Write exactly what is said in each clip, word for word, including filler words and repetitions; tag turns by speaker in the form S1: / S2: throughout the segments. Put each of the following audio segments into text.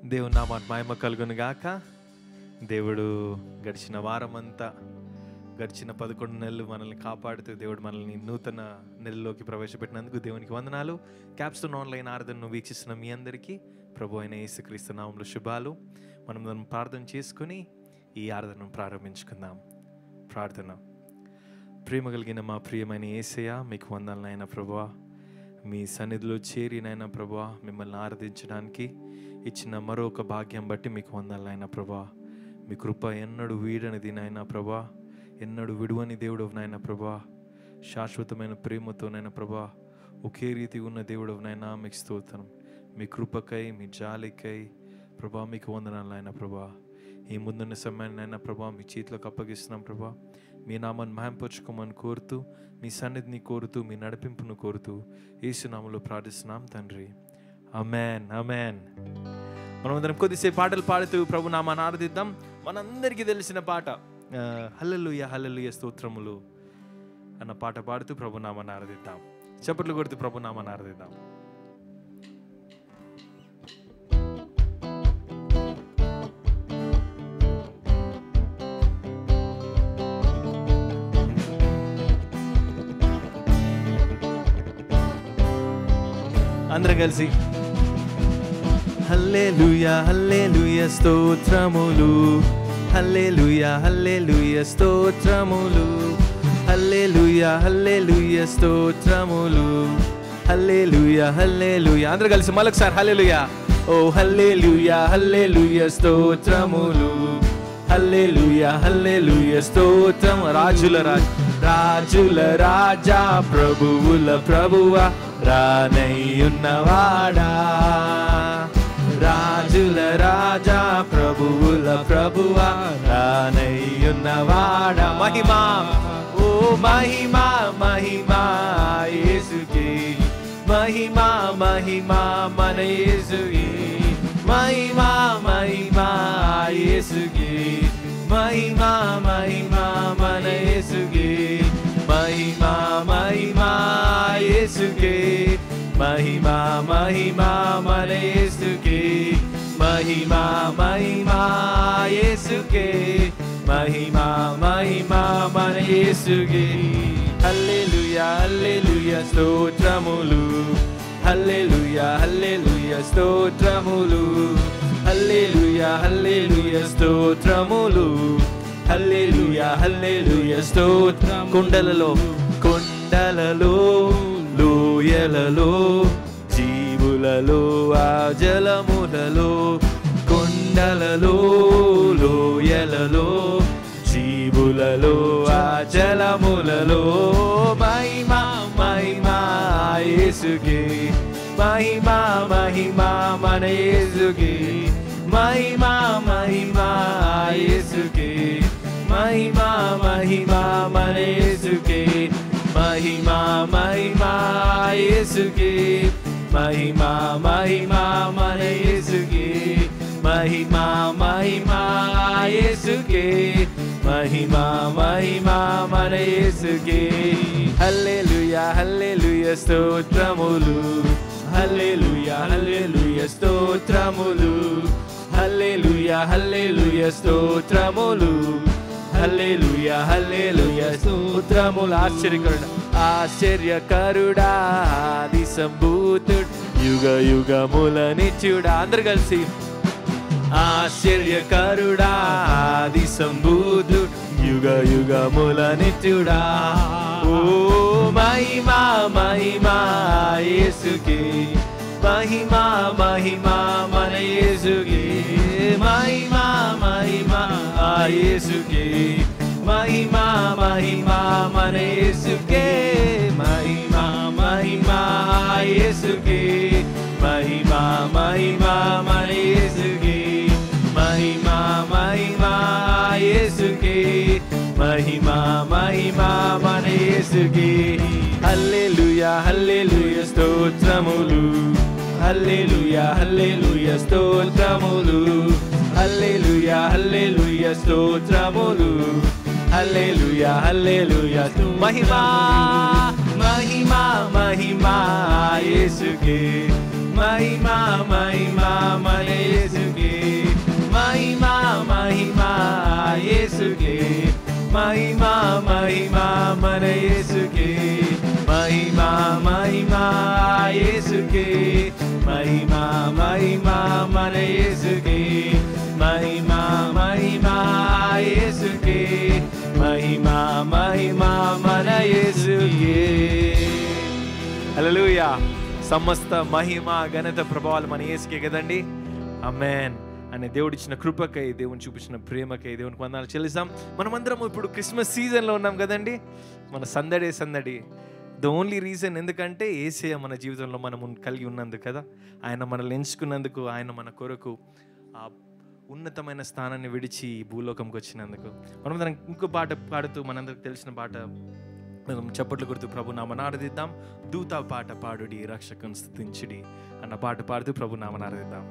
S1: దేవుని నామానికి మహిమ కలుగును గాక. దేవుడు గడిచిన వారం అంతా, గడిచిన పదకొండు నెలలు మనల్ని కాపాడుతూ దేవుడు మనల్ని నూతన నెలలోకి ప్రవేశపెట్టినందుకు దేవునికి వందనాలు. క్యాప్స్టోన్ ఆన్లైన్ ఆరాధనను వీక్షిస్తున్న మీ అందరికీ ప్రభు అయిన యేసుక్రీస్తు నామములో శుభాలు. మనం మనం ప్రార్థన చేసుకుని ఈ ఆరాధనను ప్రారంభించుకుందాం. ప్రార్థన. ప్రేమ కలిగిన మా ప్రియమైన యేసయ్య, మీకు వందనాలు నాయన ప్రభువా. మీ సన్నిధిలో చేరినైనా ప్రభువా, మిమ్మల్ని ఆరాధించడానికి ఇచ్చిన మరొక భాగ్యం బట్టి మీకు వందనాలు నాయన ప్రభువా. మీ కృప ఎన్నడూ వీడనిది నాయన ప్రభువా, ఎన్నడూ విడువని దేవుడు నాయన ప్రభువా. శాశ్వతమైన ప్రేమతోనైనా ప్రభువా, ఒకే రీతి ఉన్న దేవుడు నాయన మీకు స్తోత్రం. మీ కృపకై, మీ జాలికై ప్రభా మీకు వందనాలు నాయన ప్రభువా. ఈ ముందున్న సమయాన్ని అయినా ప్రభా మీ చేతిలోకి అప్పగిస్తున్నాం ప్రభా. మీ నామాన్ని మహింపరచుకోమని కోరుతూ, మీ సన్నిధిని కోరుతూ, మీ నడిపింపును కోరుతూ యేసు నామములో ప్రార్థిస్తున్నాం తండ్రి. ఆమేన్, ఆమేన్. మనమందరం కొద్దిసేపు పాటలు పాడుతూ ప్రభు నామాన్ని ఆరాధిద్దాం. మనందరికీ తెలిసిన పాట హల్లెలూయా హల్లెలూయా స్తోత్రములు అన్న పాట పాడుతూ ప్రభు నామాన్ని ఆరాధిద్దాం. చప్పట్లు కొడుతూ ప్రభు నామాన్ని ఆరాధిద్దాం. అందరం కలిసి హల్లెలూయా హల్లెలూయా స్తోత్రములు, హల్లెలూయా హల్లెలూయా స్తోత్రములు, హల్లెలూయా హల్లెలూయా స్తోత్రములు, హల్లెలూయా హల్లెలూయా. అందరం కలిసి మరొకసారి హల్లెలూయా. ఓ హల్లెలూయా హల్లెలూయా స్తోత్రములు, హల్లెలూయా హల్లెలూయా స్తోత్రం. రాజుల రాజు, రాజుల రాజా, ప్రభువుల ప్రభువా, రానయ్యున్నవాడా. రాజుల రాజా, ప్రభువుల ప్రభువా, రానయ్యున్నవాడా. మహిమా, ఓ మహిమా మహిమా యేసుకే, మహిమా మహిమా మన యేసుకే, మహిమా మహిమా యేసుకే, మహిమా మహిమా మన యేసుకే, మహిమా మహిమా యేసుకే, మహిమా మహిమా మన యేసుకే, మహిమా మహిమా యేసుకే, మహిమా మహిమా మన యేసుకే. హల్లెలూయా హల్లెలూయా స్తోత్రములు, హల్లెలూయా హల్లెలూయా స్తోత్రములు, హల్లెలూయా హల్లెలూయా స్తోత్రములు, హల్లెలూయా హల్లెలూయా స్తోత్రం. కొండలలో కొండలలో లోయలలో జీవులలో ఆ జలములలో, కొండలలో లోయలలో జీవులలో ఆ జలములలో, మహిమా మహిమా యేసుకే, మహిమా మహిమా మన యేసుకే, మహిమా మహిమా యేసుకే, మహిమా మహిమా మన యేసుకే, మహిమా మహిమా యేసుకే, మహిమా మహిమా మన యేసుకే, మహిమా మహిమా యేసుకే, మహిమా మహిమా మన యేసుకే. హల్లెలూయా హల్లెలూయా స్తోత్రములు, హల్లెలూయా హల్లెలూయా స్తోత్రములు, హల్లెలూయా హల్లెలూయా స్తోత్రములు, హల్లెలూయా హల్లెలూయా స్తోత్రములు. ఆశ్చర్యకరుడా ఆశ్చర్యకరుడా ఆది సంభూతుడు, యుగ యుగముల నిత్యుడా. అందరు కలిసి ఆశ్చర్యకరుడా ఆది సంభూతుడు, యుగ యుగముల నిత్యుడా. ఓ మహిమా మహిమా యేసుకే, మహిమా మహిమా మన యేసుకే, మహిమా మహిమా యేసుకే, మహిమా మహిమా మన యేసుకే, మహిమా మహిమా యేసుకే, మహిమా మహిమా మన యేసుకే, మహిమా మహిమా యేసుకే, మహిమా మహిమా మన యేసుకే. హల్లెలూయా హల్లెలూయా స్తోత్రములు, హల్లెలూయా హల్లెలూయా స్తోత్రములు, హల్లెలూయా హల్లెలూయా స్తోత్రములు, హల్లెలూయా హల్లెలూయా. మహిమా మహిమా మహిమా యేసుకే, మహిమా మహిమా మన యేసుకే, మహిమా యేసుకే, మహిమా మహిమా మన యేసుకే, మహిమా మహిమా యేసుకే, మహిమా మహిమా మన యేసుకే, మహిమా మహిమా యేసుకే, మహిమా మహిమా మన యేసుకే. హల్లెలూయా. సమస్త మహిమ ఘనత ప్రభావాలు మన యేసుకే కదండి. ఆమేన్. అనే దేవుడిచ్చిన కృపకై, దేవుని చూపించిన ప్రేమకై దేవునికి వందనాలు చెల్లిస్తాం. మనమందరం ఇప్పుడు క్రిస్మస్ సీజన్లో ఉన్నాం కదండి. మన సందడే సందడి. ద ఓన్లీ రీజన్ ఎందుకంటే యేసయ్య మన జీవితంలో మనం కలిగి ఉన్నందుకు కదా, ఆయన మనల్ని ఎంచుకున్నందుకు, ఆయన మన కొరకు ఆ ఉన్నతమైన స్థానాన్ని విడిచి భూలోకంకి వచ్చినందుకు. మనమందరం ఇంకో పాట పాడుతూ, మనందరికి తెలిసిన పాట మనం చప్పట్లు కొడుతూ ప్రభు నామమున ఆరాధిద్దాం. దూత పాట పాడుడి రక్షకుని స్తుతించుడి అన్న పాట పాడుతూ ప్రభు నామమున ఆరాధిద్దాం.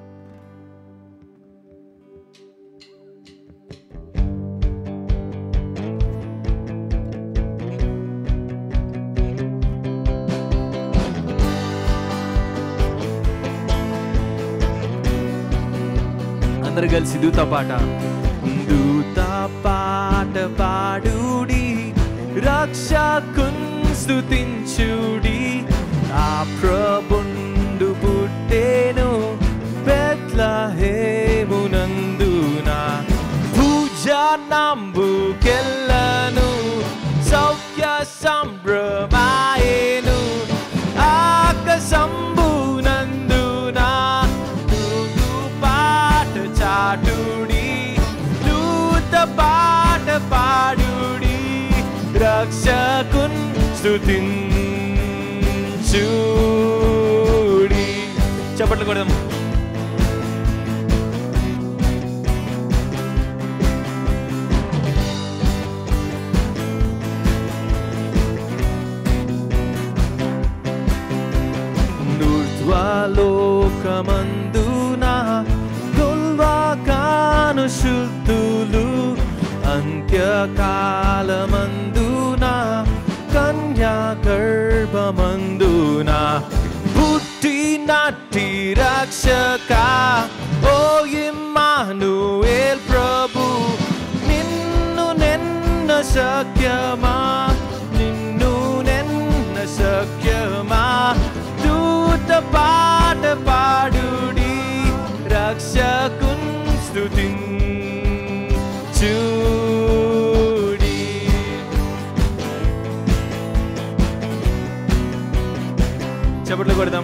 S1: అందరు కలిసి దూత పాట. దూత పాట పాడుడి రక్షకున్ స్తుతించుడి, ఆ ప్రభుండు పుట్టెను బెత్లెహేమునందున, భుజనంబుకెళ్ళను సౌఖ్య సంభ్రమాయెను, ఆకాశంబునందున దూత పాట చాటుడి, దూత పాట పాడుడి రక్షకున్ స్తుతించుడి. చప్పట్లు కొడదాం. ఊర్ధ్వలోకమందున గొల్వకాను శుద్ధులు, అంత్యకాలమందున కన్యా గర్భమందున పుట్టినట్టి రక్షక, ఓ ఇమ్మానుయేల్ ప్రభు, నిన్ను నెన్న శక్యమా, నిన్ను నెన్న శక్యమా, దూత పాట పాడుడి రక్షకున్ స్తుతించుడి. చప్పట్లు కొడదాం.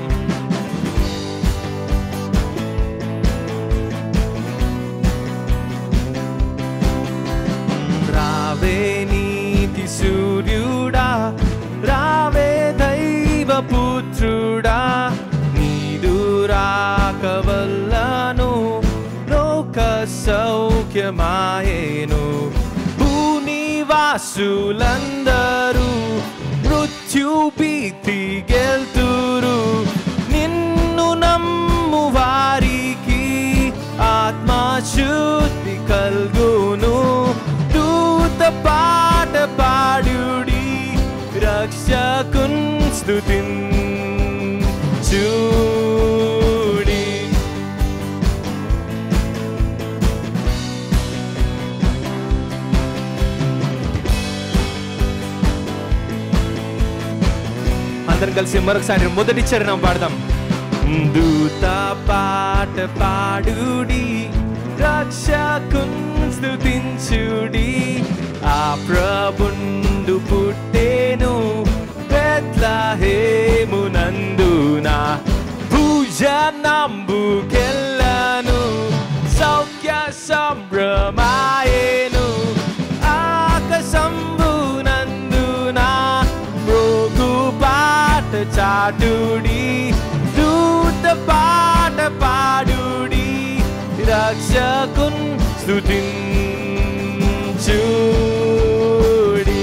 S1: రావే నీతి సూర్యుడా, రావే దైవ పుత్రుడా, నీదు రాక వల్లను లోక సౌఖ్యమాయెను, భూనివాసులందరూ మృత్యు భీతి గెల్తురు, నిన్ను నమ్ము వారికి ఆత్మశుద్ధి కల్గును, దూత పాట పాడుడి రక్షకున్ స్తుతించుడి. అందరం కలిసి మరొకసారి మొదటి చరణం పాడదాం. దూత పాట పాడుడి రక్షకున్ స్తుతించుడి, ఆ ప్రభుండు పుట్టెను బెత్లెహేమునందున, భుజనంబుకెళ్ళను సౌఖ్య సంభ్రమాయెను, ఆకాశంబునందున మ్రోగు పాట చాటుడి, దూత పాట పాడుడి రక్షకున్ స్తుతించుడి.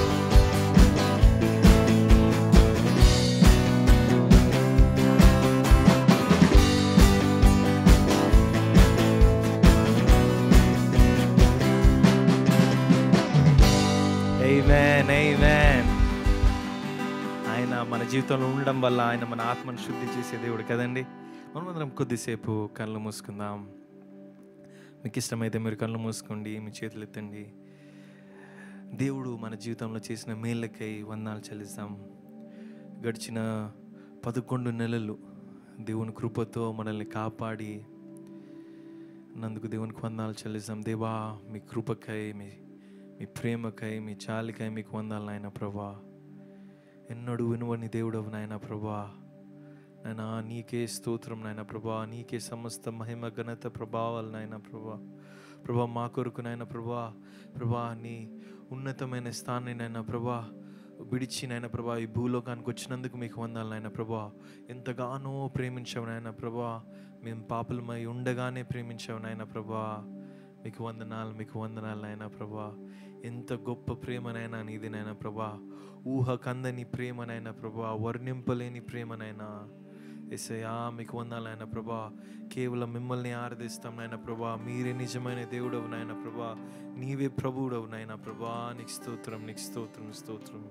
S1: ఆమేన్, ఆమేన్. ఆయన మన జీవితంలో ఉండడం వల్ల ఆయన మన ఆత్మను శుద్ధి చేసే దేవుడు కదండి. మనమందరం కొద్దిసేపు కళ్ళు మూసుకుందాం. మీకు ఇష్టమైతే మీరు కళ్ళు మూసుకోండి, మీ చేతులు ఎత్తండి. దేవుడు మన జీవితంలో చేసిన మేళ్ళకై వందనాలు చెల్లిస్తాం. గడిచిన పదకొండు నెలలు దేవుని కృపతో మనల్ని కాపాడి నందుకు దేవునికి వందనాలు చెల్లిస్తాం. దేవా, మీ కృపకై, మీ మీ ప్రేమకై, మీ చాలికై మీకు వందనాలు నాయన ప్రభా. ఎన్నడూ వినువని దేవుడవు నాయన ప్రభా. నాయన నీకే స్తోత్రం నాయన ప్రభా. నీకే సమస్త మహిమ ఘనత ప్రభావాలు నాయన ప్రభా. ప్రభా మా కొరకు నాయన ప్రభా ప్రభా నీ ఉన్నతమైన స్థానాన్ని నాయన ప్రభా విడిచి నాయన ప్రభా ఈ భూలోకానికి వచ్చినందుకు మీకు వందనాలు నాయన ప్రభా. ఎంతగానో ప్రేమించావు నాయన ప్రభా. మేము పాపలమై ఉండగానే ప్రేమించావు నాయన ప్రభా. మీకు వందనాలు, మీకు వందనాలు నాయన ప్రభా. ఎంత గొప్ప ప్రేమనైనా నీది నాయన ప్రభా. ఊహ కందని ప్రేమనైనా ప్రభా, వర్ణింపలేని ప్రేమనైనా యేసయ్యా మీకు వందనాలు నాయన ప్రభా. కేవలం మిమ్మల్ని ఆరాధిస్తాం నాయన ప్రభా. మీరే నిజమైన దేవుడవు నాయన ప్రభా. నీవే ప్రభువుడవు నాయన ప్రభా. నీకు స్తోత్రం, నీకు స్తోత్రం, స్తోత్రం.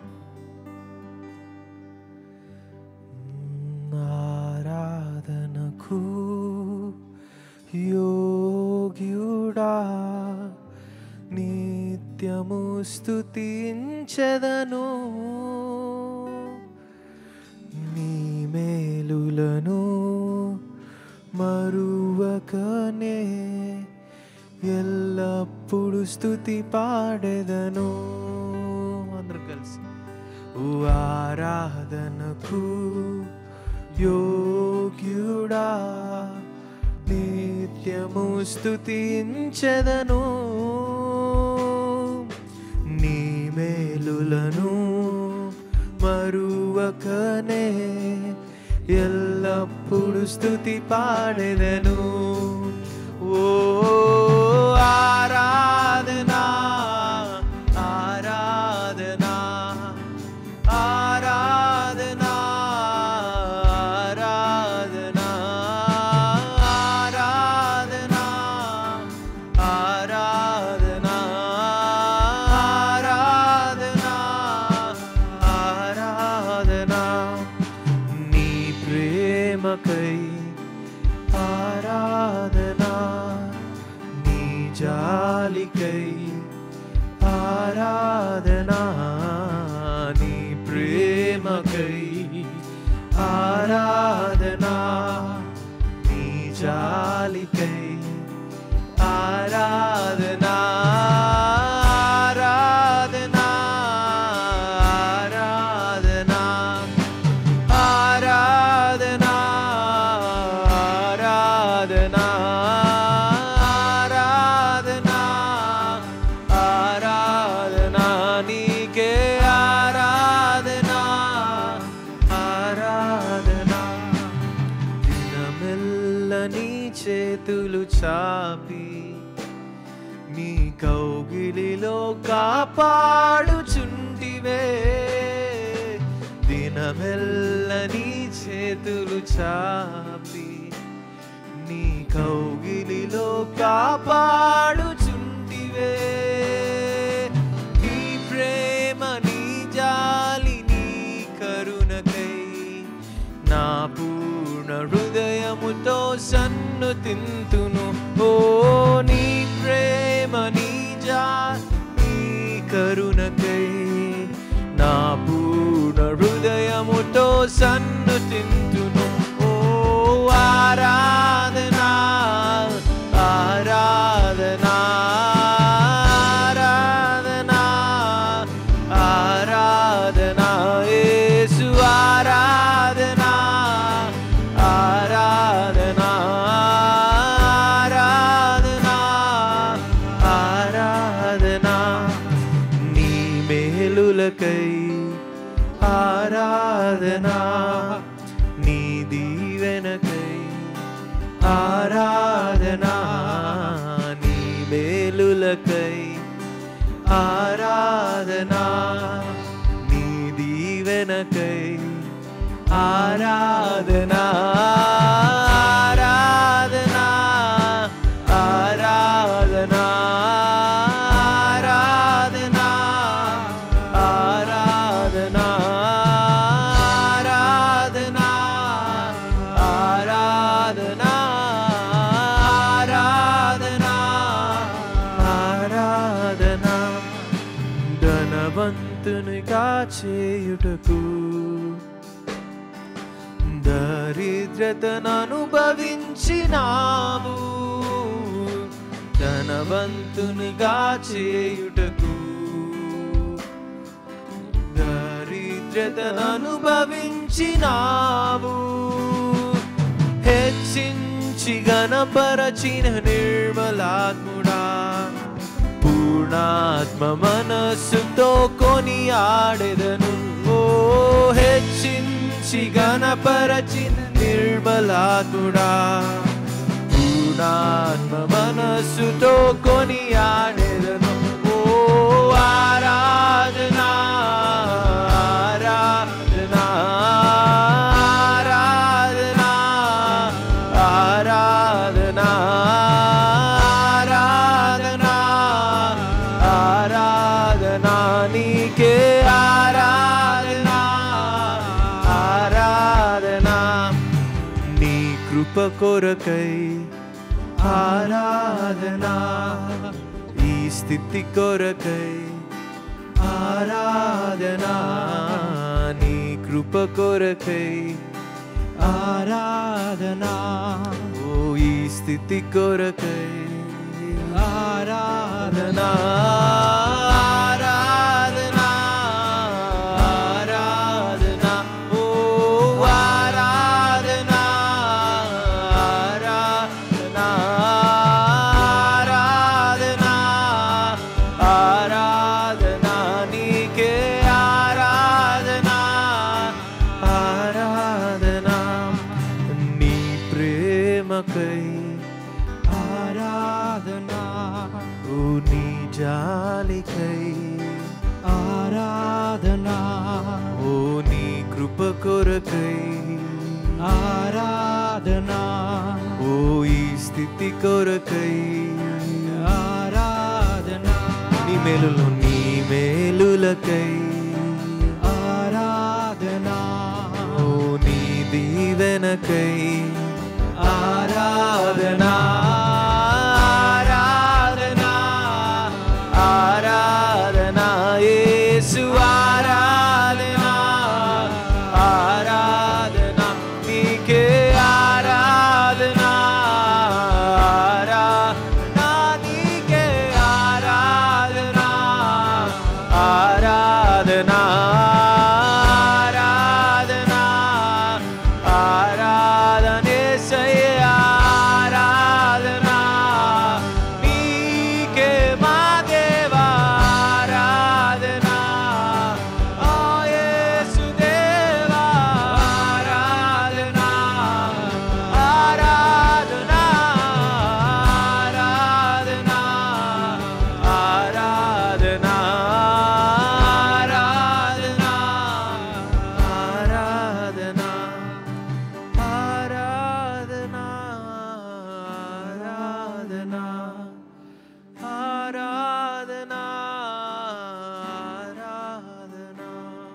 S1: ఆరాధనకు యోగ్యుడా నిత్యము స్తుతించెదను. నీ మేలులను మరువకనే ఎల్లప్పుడు స్తుతి పాడెదను. అందరం కలిసి ఓ ఆరాధనకు యోగ్యుడా నిత్యము స్తుతించెదను. నీ మేలులను మరువకనే ఎల్లప్పుడు స్తుతి పాడెదను. ఓ ఆరాధనా ఆరాధనా ఆరాధనా ఆరాధనా ఆరాధనా ఆరాధనా ఆరాధనా ఆరాధనా నీ ప్రేమకై ఆరాధనా, నీ జాలికై ఆరాధనా, నీ ప్రేమకై ఆరాధనా, నీ జాలికై ఆరాధనా ఆరాధనా ఆరాధనా ఆరాధనా ఆరాధనా ఆరాధనా ఆరాధనా నీకే ఆరాధనా ఆరాధనా. దినమెల్ల నీ చేతులు చాపి నీ కౌగిలిలో కాపాడుచుంటివే. దినమెల్ల నీ చేతులు చాపి నీ కౌగిలిలో కాపాడుచుంటివే. నీ ప్రేమ, నీ జాలి, నీ కరుణకై నా పూర్ణ హృదయముతో సన్నుతింతును. ఓ నీ ప్రేమ, నీ జాలి, నీ కరుణకై నా పూర్ణ హృదయముతో సన్నుతింతును. ఓ ఆరాధనా ఆరాధనా ఆరాధనా ఆరాధనా యేసు ఆరాధనా ఆరాధనా ఆరాధనా ఆరాధనా నీ మేలులకై ఆరాధనా, నీ దీవెనకై ఆరాధనా, నీ మేలులకై ఆరాధనా, నీ దీవెనకై ఆరాధనా ఆరాధనా ఆరాధనా ఆరాధనా ఆరాధనా ఆరాధనా ఆరాధనా ఆరాధనా ధనవంతునిగా చేయుటకు దరిద్రతను అనుభవించినావు. ధనవంతునిగా చేయుటకు దరిద్రతను అనుభవించినావు. హెచ్చించి గణపరచిన నిర్మలాత్ముడా, పూర్ణాత్మ మనస్సుతో కొనియాడెదను. ఓ హెచ్చించి గణపరచిన నిర్మలాత్ముడా, పూర్ణాత్మ మనస్సుతో కొనియాడెదను. ఓ ఆరాధనా ఆరాధనా ఆరాధనా ఆరాధనా ఆరాధనా ఆరాధనా నీకే ఆరాధనా ఆరాధనా. నీ కృప కొరకై ఆరాధనా, ఈ స్థితి కొరకై ఆరాధనా, నీ కృప కొరకై ఆరాధనా, ఓ ఈ స్థితి కొరకై ఆరాధనా ఆరాధనా ఆరాధనా. ఓ ఆరాధనా ఆరాధనా ఆరాధనా ఆరాధనా నీకే ఆరాధనా ఆరాధనా. నీ ప్రేమకై ఆరాధనా, ఓ నీ జాలికై ఆరాధనా, ఓ నీ కృప కొరకై ఆరాధనా, ఓ ఈ స్థితి కొరకై ఆరాధనా. నీ మేలులో నీ మేలులకై ఆరాధనా, ఓ నీ దీవెనకై ఆరాధనా ఆరాధనా ఆరాధనా. యేసు ఆరాధనా ఆరాధనా నీకే ఆరాధనా ఆరాధనా నీకే ఆరాధనా ఆరాధనా ఆరాధనా ఆరాధన యేసయ్యా ఆరాధనా నీకే మా దేవా ఆరాధనా. ఓ యేసు దేవా ఆరాధనా ఆరాధనా ఆరాధనా ఆరాధనా ఆరాధనా ఆరాధనా ఆరాధనా ఆరాధనా ఆరాధనా ఆరాధనా.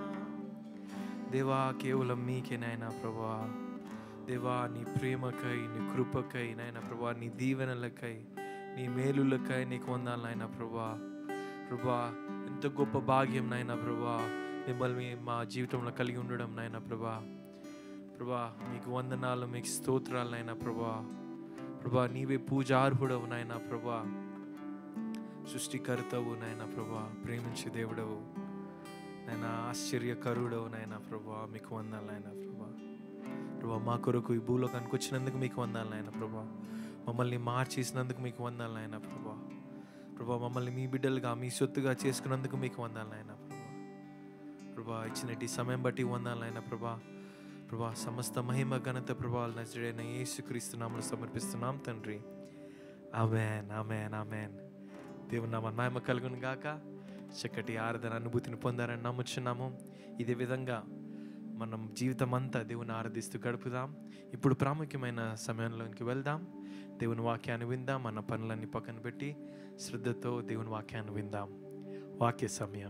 S1: దేవా కేవలం మీకే నాయనా ప్రభా, దేవా నీ ప్రేమకై నీ కృపకై నాయనా ప్రభా, నీ దీవెనలకై నీ మేలులకై నీకు వందాలు నాయనా ప్రభా. ప్రభా ఎంత గొప్ప భాగ్యం నాయనా ప్రభా మిమ్మల్ని మా జీవితంలో కలిగి ఉండడం నాయనా ప్రభా. ప్రభా మీకు వందనాలు, మీకు స్తోత్రాలు నాయనా ప్రభా. ప్రభా నీవే పూజార్హుడవు నాయనా ప్రభా, సృష్టికర్తవు నాయనా ప్రభా, ప్రేమించే దేవుడవు నాయనా, ఆశ్చర్యకరుడవు నాయనా ప్రభా. మీకు వందనాలు నాయనా ప్రభా. ప్రభా మా కొరకు ఈ భూలోకానికి వచ్చినందుకు మీకు వందనాలు నాయనా ప్రభా. మమ్మల్ని మార్చేసినందుకు మీకు వందనాలు నాయనా ప్రభా. ప్రభా మమ్మల్ని మీ బిడ్డలుగా మీ సొత్తుగా చేసుకున్నందుకు మీకు వందనాలు నాయనా ప్రభా. ప్రభా ఇచ్చినట్టి సమయం బట్టి వందనాలు నాయనా ప్రభా. ప్రభా సమస్త మహిమ ఘనత ప్రభావాలు నజరేయుడైన యేసుక్రీస్తు నామములో సమర్పిస్తున్నాం తండ్రి. ఆమేన్ ఆమేన్ ఆమేన్. దేవుని నామమున మహిమ కలుగును గాక. చక్కటి ఆరాధన అనుభూతిని పొందారని నమ్ముచున్నాము. ఇదే విధంగా మనం జీవితం అంతా దేవుని ఆరాధిస్తూ గడుపుదాం. ఇప్పుడు ప్రాముఖ్యమైన సమయంలోకి వెళ్దాం. దేవుని వాక్యాన్ని విందాం. మన పనులన్నీ పక్కన పెట్టి శ్రద్ధతో దేవుని వాక్యాన్ని విందాం. వాక్య సమయం.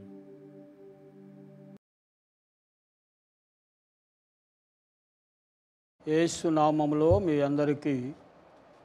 S2: యేసు నామములో మీ అందరికీ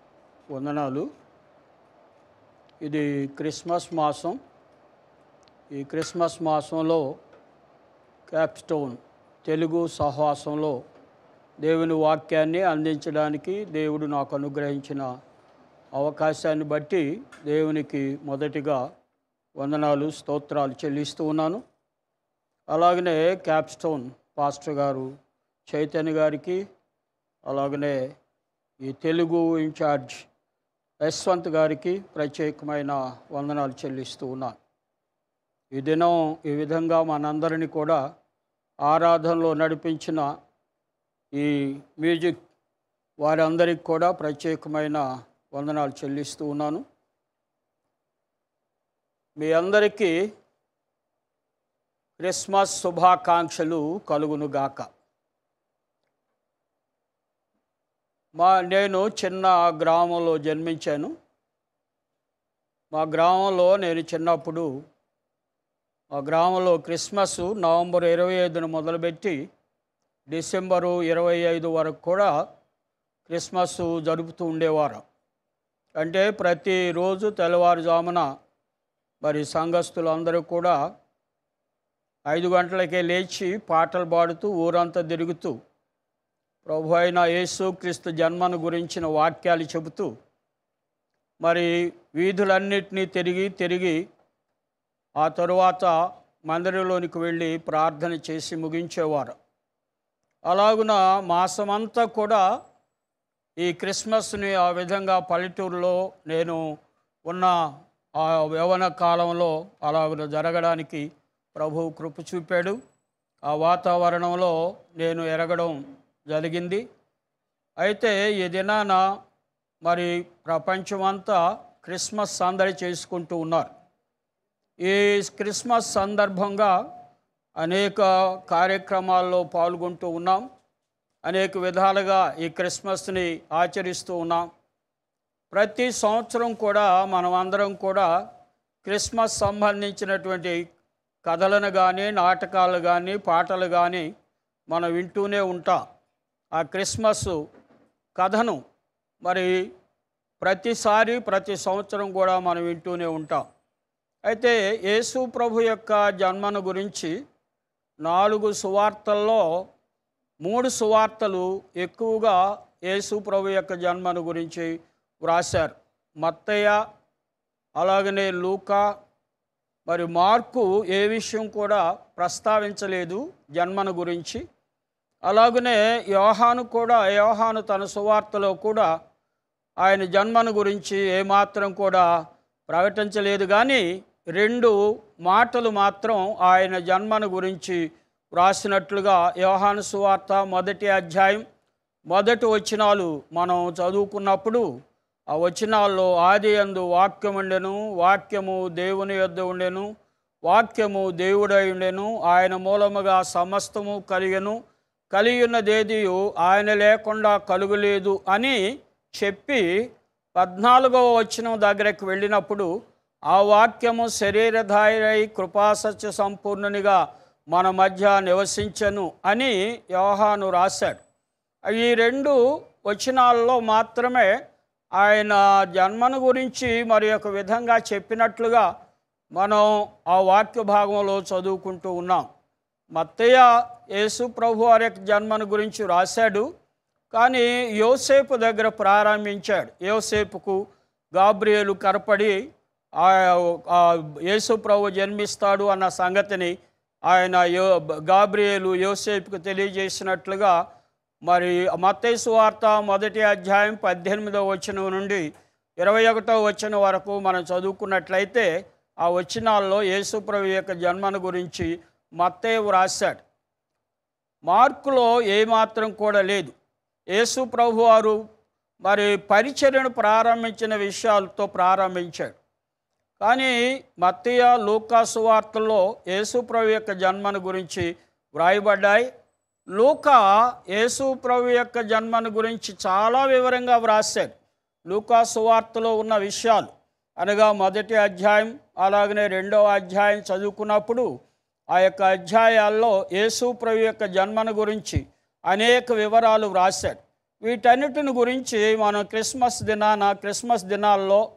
S2: వందనాలు. ఇది క్రిస్మస్ మాసం. ఈ క్రిస్మస్ మాసంలో క్యాప్స్టోన్ తెలుగు సహవాసంలో దేవుని వాక్యాన్ని అందించడానికి దేవుడు నాకు అనుగ్రహించిన అవకాశాన్ని బట్టి దేవునికి మొదటిగా వందనాలు స్తోత్రాలు చెల్లిస్తూ ఉన్నాను. అలాగనే క్యాప్స్టోన్ పాస్టర్ గారు చైతన్య గారికి, అలాగనే ఈ తెలుగు ఇన్ఛార్జ్ యశ్వంత్ గారికి ప్రత్యేకమైన వందనాలు చెల్లిస్తూ ఉన్నాను. ఈ దినం ఈ విధంగా మనందరినీ కూడా ఆరాధనలో నడిపించిన ఈ మ్యూజిక్ వారందరికీ కూడా ప్రత్యేకమైన వందనాలు చెల్లిస్తూ ఉన్నాను. మీ అందరికీ క్రిస్మస్ శుభాకాంక్షలు కలుగునుగాక. మా నేను చిన్న గ్రామంలో జన్మించాను. మా గ్రామంలో నేను చిన్నప్పుడు మా గ్రామంలో క్రిస్మస్ నవంబర్ ఇరవై ఐదున మొదలుపెట్టి డిసెంబరు ఇరవై ఐదు వరకు కూడా క్రిస్మస్ జరుపుతూ ఉండేవారు. అంటే ప్రతిరోజు తెల్లవారుజామున మరి సంఘస్థులు అందరూ కూడా ఐదు గంటలకే లేచి పాటలు పాడుతూ ఊరంతా తిరుగుతూ ప్రభు అయిన యేసు క్రీస్తు జన్మను గురించిన వాక్యాలు చెబుతూ మరి వీధులన్నిటినీ తిరిగి తిరిగి ఆ తరువాత మందిరంలోనికి వెళ్ళి ప్రార్థన చేసి ముగించేవారు. అలాగున మాసమంతా కూడా ఈ క్రిస్మస్ని ఆ విధంగా పల్లెటూరులో నేను ఉన్న ఆ యవ్వన కాలంలో అలాగ జరగడానికి ప్రభువు కృప చూపాడు. ఆ వాతావరణంలో నేను ఎరగడం జరిగింది. అయితే ఈ దినాన మరి ప్రపంచమంతా క్రిస్మస్ సందడి చేసుకుంటూ ఉన్నారు. ఈ క్రిస్మస్ సందర్భంగా అనేక కార్యక్రమాల్లో పాల్గొంటూ ఉన్నాం. అనేక విధాలుగా ఈ క్రిస్మస్ని ఆచరిస్తూ ఉన్నాం. ప్రతి సంవత్సరం కూడా మనం అందరం కూడా క్రిస్మస్ సంబంధించినటువంటి కథలను కానీ నాటకాలు కానీ పాటలు కానీ మనం వింటూనే ఉంటాం. ఆ క్రిస్మస్ కథను మరి ప్రతిసారి ప్రతి సంవత్సరం కూడా మనం వింటూనే ఉంటాం. అయితే యేసు ప్రభు యొక్క జన్మను గురించి నాలుగు సువార్తల్లో మూడు సువార్తలు ఎక్కువగా యేసు ప్రభు యొక్క జన్మను గురించి వ్రాశారు. మత్తయ్య, అలాగనే లూకా, మరి మార్కు ఏ విషయం కూడా ప్రస్తావించలేదు జన్మను గురించి. అలాగనే యోహాను కూడా యోహాను తన సువార్తలో కూడా ఆయన జన్మను గురించి ఏమాత్రం కూడా ప్రకటించలేదు. కానీ రెండు మాటలు మాత్రం ఆయన జన్మను గురించి వ్రాసినట్లుగా యోహాను సువార్త మొదటి అధ్యాయం మొదటి వచనాలు మనం చదువుకున్నప్పుడు ఆ వచనాల్లో ఆది యందు వాక్యం ఉండెను, వాక్యము దేవుని యొద్ద ఉండెను, వాక్యము దేవుడై ఉండెను, ఆయన మూలముగా సమస్తము కలిగెను, కలిగినదేదియు ఆయన లేకుండా కలుగలేదు అని చెప్పి పద్నాలుగవ వచనం దగ్గరకు వెళ్ళినప్పుడు ఆ వాక్యము శరీరధారై కృపాసత్య సంపూర్ణునిగా మన మధ్య నివసించెను అని యోహాను రాశాడు. ఈ రెండు వచనాల్లో మాత్రమే ఆయన జన్మను గురించి మరి ఒక విధంగా చెప్పినట్లుగా మనం ఆ వాక్య భాగంలో చదువుకుంటూ ఉన్నాం. మత్తయ్య యేసు ప్రభు వారి యొక్క జన్మను గురించి రాశాడు. కానీ యోసేపు దగ్గర ప్రారంభించాడు. యోసేపుకు గాబ్రియేలు కనపడి యేసు ప్రభు జన్మిస్తాడు అన్న సంగతిని ఆయన యో గాబ్రియేలు యోసేపుకు తెలియజేసినట్లుగా మరి మత్తయి సువార్త మొదటి అధ్యాయం పద్దెనిమిదవ వచనం నుండి ఇరవై ఒకటవ వచనం వరకు మనం చదువుకున్నట్లయితే ఆ వచనాల్లో యేసు ప్రభు యొక్క జన్మను గురించి మత్తయి వ్రాశాడు. మార్కులో ఏమాత్రం కూడా లేదు. యేసు ప్రభు వారు మరి పరిచర్యను ప్రారంభించిన విషయాలతో ప్రారంభించాడు. కానీ మత్తయి, లూకా సువార్తల్లో యేసు ప్రభు యొక్క జన్మను గురించి వ్రాయబడ్డాయి. లూకా యేసు ప్రభు యొక్క జన్మను గురించి చాలా వివరంగా వ్రాశాడు. లూకా సువార్తలో ఉన్న విషయాలు అనగా మొదటి అధ్యాయం అలాగనే రెండవ అధ్యాయం చదువుకున్నప్పుడు ఆ యొక్క అధ్యాయాల్లో యేసు ప్రభు యొక్క జన్మను గురించి అనేక వివరాలు వ్రాశాడు. వీటన్నిటిని గురించి మనం క్రిస్మస్ దినాన క్రిస్మస్ దినాల్లో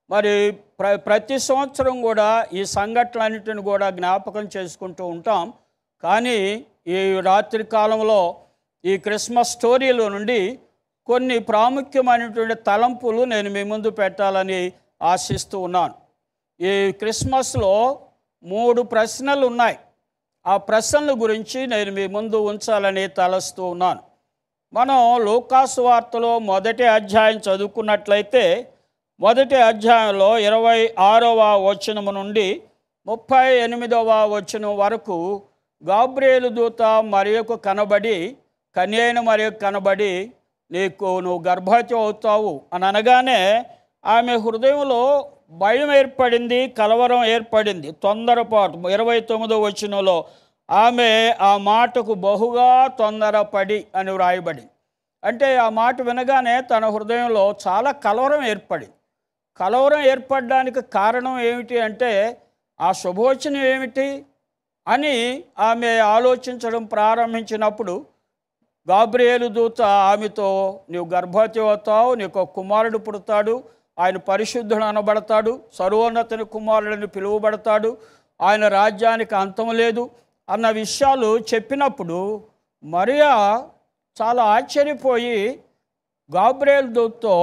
S2: మరి ప్ర ప్రతి సంవత్సరం కూడా ఈ సంఘటనలన్నింటిని కూడా జ్ఞాపకం చేసుకుంటూ ఉంటాం. కానీ ఈ రాత్రి కాలంలో ఈ క్రిస్మస్ స్టోరీలో నుండి కొన్ని ప్రాముఖ్యమైనటువంటి తలంపులు నేను మీ ముందు పెట్టాలని ఆశిస్తూ ఉన్నాను. ఈ క్రిస్మస్లో మూడు ప్రశ్నలు ఉన్నాయి. ఆ ప్రశ్నల గురించి నేను మీ ముందు ఉంచాలని తలస్తూ ఉన్నాను. మనం లూకాసు వార్తలో మొదటి అధ్యాయం చదువుకున్నట్లయితే మొదటి అధ్యాయంలో ఇరవై ఆరవ వచనము నుండి ముప్పై ఎనిమిదవ వచనం వరకు గాబ్రియేలు దూత మరియకు కనబడి, కన్యైన మరియకు కనబడి, నీకు నువ్వు గర్భవతి అవుతావు అని అనగానే ఆమె హృదయంలో భయం ఏర్పడింది, కలవరం ఏర్పడింది, తొందరపాటు. ఇరవై తొమ్మిదో వచనంలో ఆమె ఆ మాటకు బహుగా తొందరపడి అని వ్రాయబడింది. అంటే ఆ మాట వినగానే తన హృదయంలో చాలా కలవరం ఏర్పడింది. కలవరం ఏర్పడడానికి కారణం ఏమిటి అంటే ఆ శుభవచనం ఏమిటి అని ఆమె ఆలోచించడం ప్రారంభించినప్పుడు గాబ్రియేలు దూత ఆమెతో, నీవు గర్భవతి అవుతావు, నీకు ఒక కుమారుడు పుడతాడు, ఆయన పరిశుద్ధుడు అనబడతాడు, సర్వోన్నతుని కుమారుడిని పిలువబడతాడు, ఆయన రాజ్యానికి అంతం లేదు అన్న విషయాలు చెప్పినప్పుడు మరియా చాలా ఆశ్చర్యపోయి గాబ్రియేలు దూతతో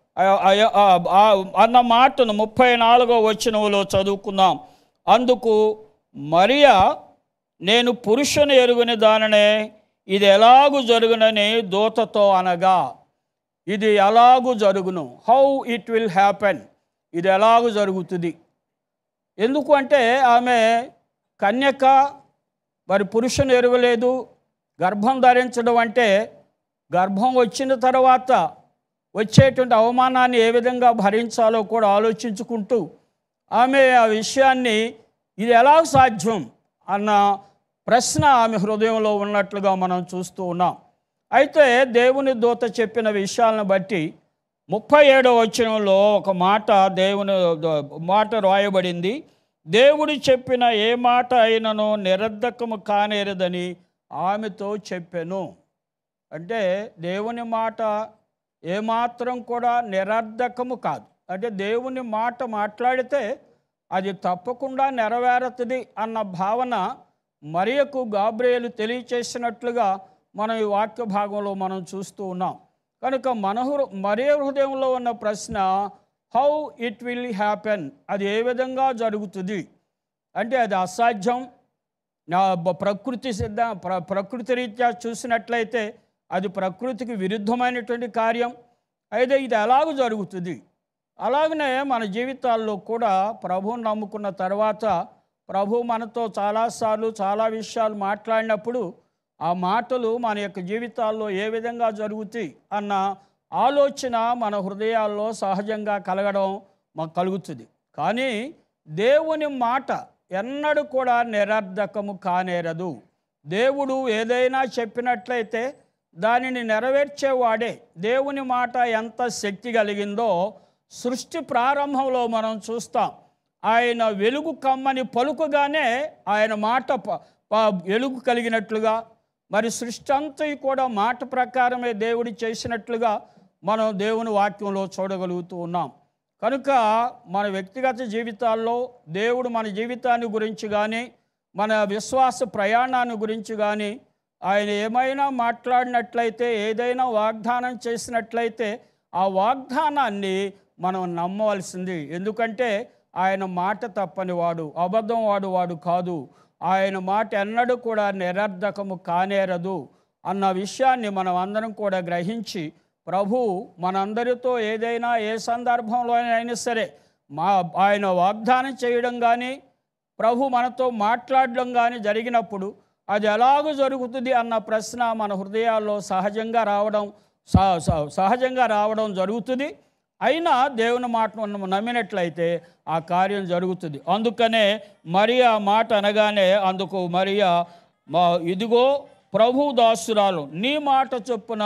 S2: అన్న మాటను ముప్పై నాలుగో వచనంలో చదువుకుందాం. అందుకు మరియా, నేను పురుషుని ఎరుగుని దాననే, ఇది ఎలాగూ జరుగునని దూతతో అనగా, ఇది ఎలాగూ జరుగును, హౌ ఇట్ విల్ హ్యాపెన్, ఇది ఎలాగూ జరుగుతుంది. ఎందుకు అంటే ఆమె కన్యక, మరి పురుషుని ఎరుగలేదు. గర్భం ధరించడం అంటే గర్భం వచ్చిన తర్వాత వచ్చేటువంటి అవమానాన్ని ఏ విధంగా భరించాలో కూడా ఆలోచించుకుంటూ ఆమె ఆ విషయాన్ని ఇది ఎలా సాధ్యం అన్న ప్రశ్న ఆమె హృదయంలో ఉన్నట్లుగా మనం చూస్తూ ఉన్నాం. అయితే దేవుని దూత చెప్పిన విషయాలను బట్టి ముప్పై ఏడవ వచనంలో ఒక మాట దేవుని మాట రాయబడింది. దేవుడు చెప్పిన ఏ మాట అయినను నిరర్ధకము కానేరదని ఆమెతో చెప్పెను. అంటే దేవుని మాట ఏమాత్రం కూడా నిరర్ధకము కాదు. అంటే దేవుని మాట మాట్లాడితే అది తప్పకుండా నెరవేరుతుంది అన్న భావన మరియకు గాబ్రియేలు తెలియచేసినట్లుగా మనం ఈ వాక్య భాగంలో మనం చూస్తూ ఉన్నాం. కనుక మన మరియ హృదయంలో ఉన్న ప్రశ్న, హౌ ఇట్ విల్ హ్యాపెన్, అది ఏ విధంగా జరుగుతుంది అంటే అది అసాధ్యం. నా ప్రకృతి సిద్ధ ప్ర ప్రకృతి రీత్యా చూసినట్లయితే అది ప్రకృతికి విరుద్ధమైనటువంటి కార్యం. అయితే ఇది ఎలాగూ జరుగుతుంది. అలాగనే మన జీవితాల్లో కూడా ప్రభువుని నమ్ముకున్న తర్వాత ప్రభు మనతో చాలాసార్లు చాలా విషయాలు మాట్లాడినప్పుడు ఆ మాటలు మన యొక్క జీవితాల్లో ఏ విధంగా జరుగుతాయి అన్న ఆలోచన మన హృదయాల్లో సహజంగా కలగడం మాకు కలుగుతుంది. కానీ దేవుని మాట ఎన్నడూ కూడా నిరర్ధకము కానేరదు. దేవుడు ఏదైనా చెప్పినట్లయితే దానిని నెరవేర్చేవాడే. దేవుని మాట ఎంత శక్తి కలిగిందో సృష్టి ప్రారంభంలో మనం చూస్తాం. ఆయన వెలుగు కమ్మని పలుకుగానే ఆయన మాట వెలుగు కలిగినట్లుగా, మరి సృష్టి అంతా కూడా మాట ప్రకారమే దేవుడు చేసినట్లుగా మనం దేవుని వాక్యంలో చూడగలుగుతూ ఉన్నాం. కనుక మన వ్యక్తిగత జీవితాల్లో దేవుడు మన జీవితాన్ని గురించి కానీ మన విశ్వాస ప్రయాణాన్ని గురించి కానీ ఆయన ఏమైనా మాట్లాడినట్లయితే, ఏదైనా వాగ్దానం చేసినట్లయితే ఆ వాగ్దానాన్ని మనం నమ్మవలసింది. ఎందుకంటే ఆయన మాట తప్పని వాడు, అబద్ధం వాడు వాడు కాదు. ఆయన మాట ఎన్నడూ కూడా నిరర్ధకము కానేరదు అన్న విషయాన్ని మనం అందరం కూడా గ్రహించి ప్రభు మనందరితో ఏదైనా ఏ సందర్భంలో అయినా సరే మా ఆయన వాగ్దానం చేయడం కానీ ప్రభు మనతో మాట్లాడడం కానీ జరిగినప్పుడు అది ఎలాగూ జరుగుతుంది అన్న ప్రశ్న మన హృదయాల్లో సహజంగా రావడం సహజంగా రావడం జరుగుతుంది. అయినా దేవుని మాటను నమ్మినట్లయితే ఆ కార్యం జరుగుతుంది. అందుకనే మరియా మాట అనగానే అందుకు మరియా, మా ఇదిగో ప్రభు దాసురాలు, నీ మాట చొప్పున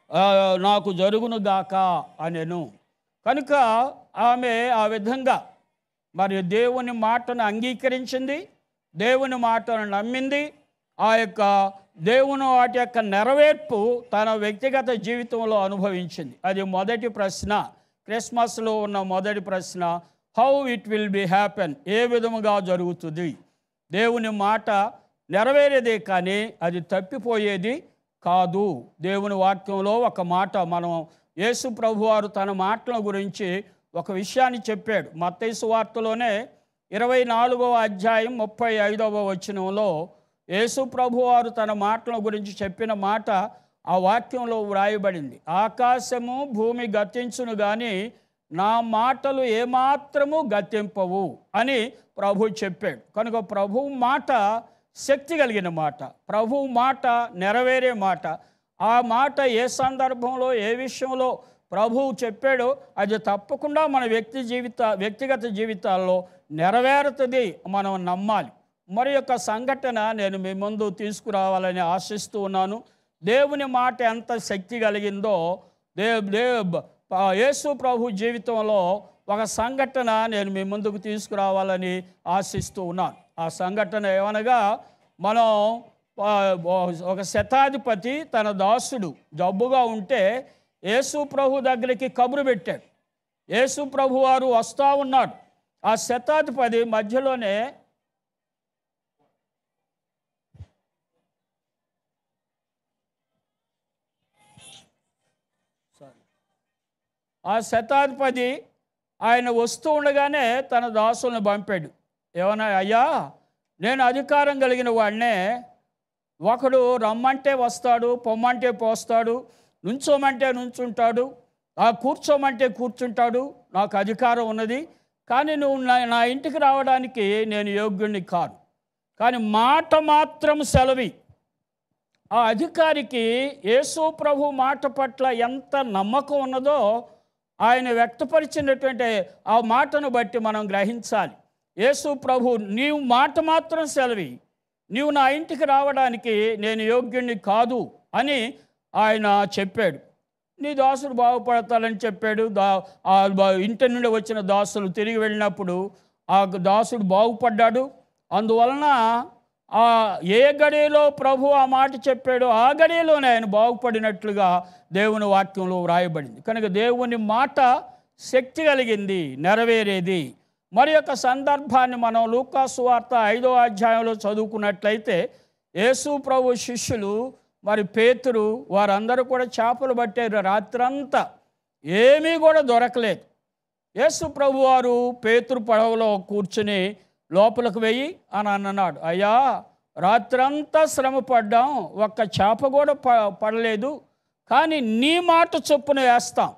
S2: నాకు జరుగునుగాక అనెను. కనుక ఆమె ఆ విధంగా మరి దేవుని మాటను అంగీకరించింది, దేవుని మాటను నమ్మింది. ఆ యొక్క దేవుని వాటి యొక్క నెరవేర్పు తన వ్యక్తిగత జీవితంలో అనుభవించింది. అది మొదటి ప్రశ్న. క్రిస్మస్లో ఉన్న మొదటి ప్రశ్న, how it will be happen, ఏ విధముగా జరుగుతుంది? దేవుని మాట నెరవేరేదే కానీ అది తప్పిపోయేది కాదు. దేవుని వాక్యంలో ఒక మాట, మనం యేసు ప్రభువారు తన మాటల గురించి ఒక విషయాన్ని చెప్పాడు. మత్తయి సువార్తలోనే ఇరవై నాలుగవ అధ్యాయం ముప్పై ఐదవ వచనంలో యేసు ప్రభువారు తన మాటల గురించి చెప్పిన మాట ఆ వాక్యంలో వ్రాయబడింది. ఆకాశము భూమి గతించును కానీ నా మాటలు ఏమాత్రము గతింపవు అని ప్రభు చెప్పాడు. కనుక ప్రభు మాట శక్తి కలిగిన మాట, ప్రభు మాట నెరవేరే మాట. ఆ మాట ఏ సందర్భంలో ఏ విషయంలో ప్రభువు చెప్పాడో అది తప్పకుండా మన వ్యక్తి జీవిత వ్యక్తిగత జీవితాల్లో నెరవేరుతుంది, మనం నమ్మాలి. మరి యొక్క సంఘటన నేను మీ ముందు తీసుకురావాలని ఆశిస్తూ ఉన్నాను. దేవుని మాట ఎంత శక్తి కలిగిందో దేవ్ దేవ్ యేసు ప్రభు జీవితంలో ఒక సంఘటన నేను మీ ముందుకు తీసుకురావాలని ఆశిస్తూ ఉన్నాను. ఆ సంఘటన ఏమనగా, మనం ఒక శతాధిపతి తన దాసుడు జబ్బుగా ఉంటే యేసు ప్రభు దగ్గరికి కబురు పెట్టాడు. యేసు ప్రభు వారు వస్తూ ఉన్నాడు. ఆ శతాధిపతి మధ్యలోనే ఆ శతాధిపతి ఆయన వస్తూ ఉండగానే తన దాసులను పంపాడు. ఏమన్నా, అయ్యా నేను అధికారం కలిగిన వాడినే, ఒకడు రమ్మంటే వస్తాడు, పొమ్మంటే పోస్తాడు, నుంచోమంటే నుంచుంటాడు, ఆ కూర్చోమంటే కూర్చుంటాడు, నాకు అధికారం ఉన్నది. కానీ నువ్వు నా నా ఇంటికి రావడానికి నేను యోగ్యుడిని కాదు, కానీ మాట మాత్రం సెలవి. ఆ అధికారికి యేసు ప్రభు మాట పట్ల ఎంత నమ్మకం ఉన్నదో ఆయన వ్యక్తపరిచినటువంటి ఆ మాటను బట్టి మనం గ్రహించాలి. యేసు ప్రభు, నీవు మాట మాత్రం సెలవి, నీవు నా ఇంటికి రావడానికి నేను యోగ్యుడిని కాదు అని ఆయన చెప్పాడు. నీ దాసుడు బాగుపడతాడని చెప్పాడు. దా ఆ ఇంటి నుండి వచ్చిన దాసులు తిరిగి వెళ్ళినప్పుడు ఆ దాసుడు బాగుపడ్డాడు. అందువలన ఆ ఏ గడియలో ప్రభు ఆ మాట చెప్పాడో ఆ గడియలోనే ఆయన బాగుపడినట్లుగా దేవుని వాక్యంలో వ్రాయబడింది. కనుక దేవుని మాట శక్తి కలిగింది, నెరవేరేది. మరి యొక్క సందర్భాన్ని మనం లూకా సువార్త ఐదో అధ్యాయంలో చదువుకున్నట్లయితే యేసు ప్రభు శిష్యులు మరి పేతురు వారందరూ కూడా చేపలు పట్టారు. రాత్రంతా ఏమీ కూడా దొరకలేదు. యేసు ప్రభు వారు పేతురు పడవలో కూర్చుని లోపలికి వెయ్యి అని అన్నాడు, అయ్యా రాత్రంతా శ్రమ పడ్డాం, ఒక్క చేప కూడా ప పడలేదు కానీ నీ మాట చొప్పున వేస్తాం.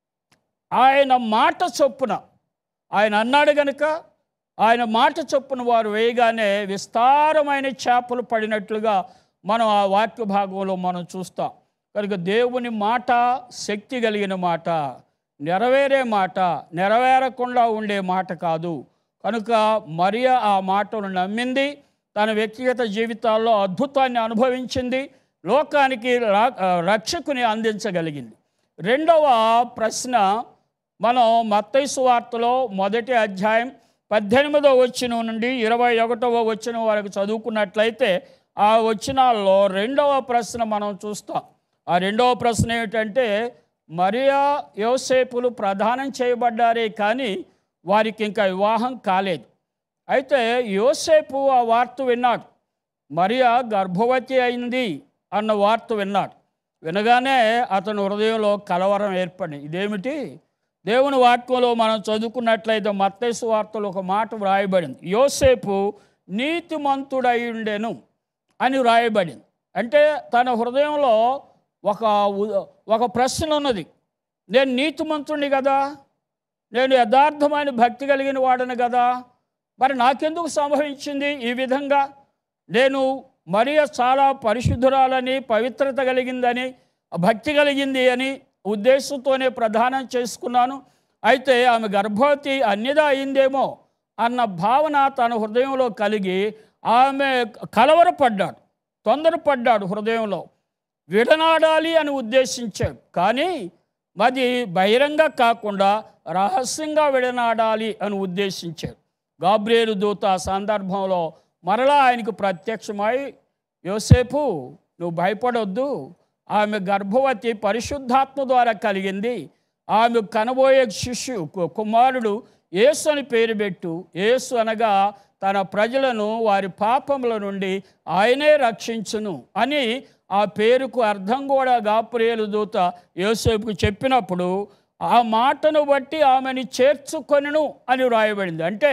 S2: ఆయన మాట చొప్పున ఆయన అన్నాడు కనుక ఆయన మాట చొప్పున వారు వేయగానే విస్తారమైన చేపలు పడినట్లుగా మనం ఆ వాక్య భాగంలో మనం చూస్తాం. కనుక దేవుని మాట శక్తి కలిగిన మాట, నెరవేరే మాట, నెరవేరకుండా ఉండే మాట కాదు. కనుక మరియ ఆ మాటను నమ్మింది, తన వ్యక్తిగత జీవితాల్లో అద్భుతాన్ని అనుభవించింది, లోకానికి రక్షకుని అందించగలిగింది. రెండవ ప్రశ్న మనం మత్తయి సువార్తలో మొదటి అధ్యాయం పద్దెనిమిదవ వచనం నుండి ఇరవై ఒకటవ వచనం వరకు చదువుకున్నట్లయితే ఆ వచనాల్లో రెండవ ప్రశ్న మనం చూస్తాం. ఆ రెండవ ప్రశ్న ఏమిటంటే, మరియా యోసేపులు ప్రదానం చేయబడ్డారే కానీ వారికి ఇంకా వివాహం కాలేదు. అయితే యోసేపు ఆ వార్త విన్నాడు, మరియా గర్భవతి అయింది అన్న వార్త విన్నాడు. వినగానే అతని హృదయంలో కలవరం ఏర్పడింది. ఇదేమిటి? దేవుని వాక్యంలో మనం చదువుకున్నట్లయితే మత్తయి సువార్తలో ఒక మాట వ్రాయబడింది, యోసేపు నీతిమంతుడై ఉండెను అని వ్రాయబడింది. అంటే తన హృదయంలో ఒక ఒక ప్రశ్న ఉన్నది, నేను నీతిమంతుడిని కదా, నేను యథార్థమైన భక్తి కలిగిన వాడను కదా, మరి నాకెందుకు సంభవించింది ఈ విధంగా? నేను మరియ చాలా పరిశుద్ధురాలని, పవిత్రత కలిగిందని, భక్తి కలిగింది అని ఉద్దేశంతోనే ప్రదానం చేసుకున్నాను. అయితే ఆమె గర్భవతి అన్యదా అయిందేమో అన్న భావన తన హృదయంలో కలిగి ఆమె కలవరపడ్డాడు, తొందరపడ్డాడు. హృదయంలో విడనాడాలి అని ఉద్దేశించాడు, కానీ అది బహిరంగ కాకుండా రహస్యంగా విడనాడాలి అని ఉద్దేశించాడు. గాబ్రియేలు దూత ఆ సందర్భంలో మరలా ఆయనకు ప్రత్యక్షమై, యోసేపు నువ్వు భయపడొద్దు, ఆమె గర్భవతి పరిశుద్ధాత్మ ద్వారా కలిగింది, ఆమె కనబోయే శిష్యు కు- కుమారుడు యేసు అని పేరు పెట్టు. యేసు అనగా తన ప్రజలను వారి పాపముల నుండి ఆయనే రక్షించును అని ఆ పేరుకు అర్థం కూడా గాబ్రియేలు దూత యోసేపుకు చెప్పినప్పుడు ఆ మాటను బట్టి ఆమెని చేర్చుకొనును అని వ్రాయబడింది. అంటే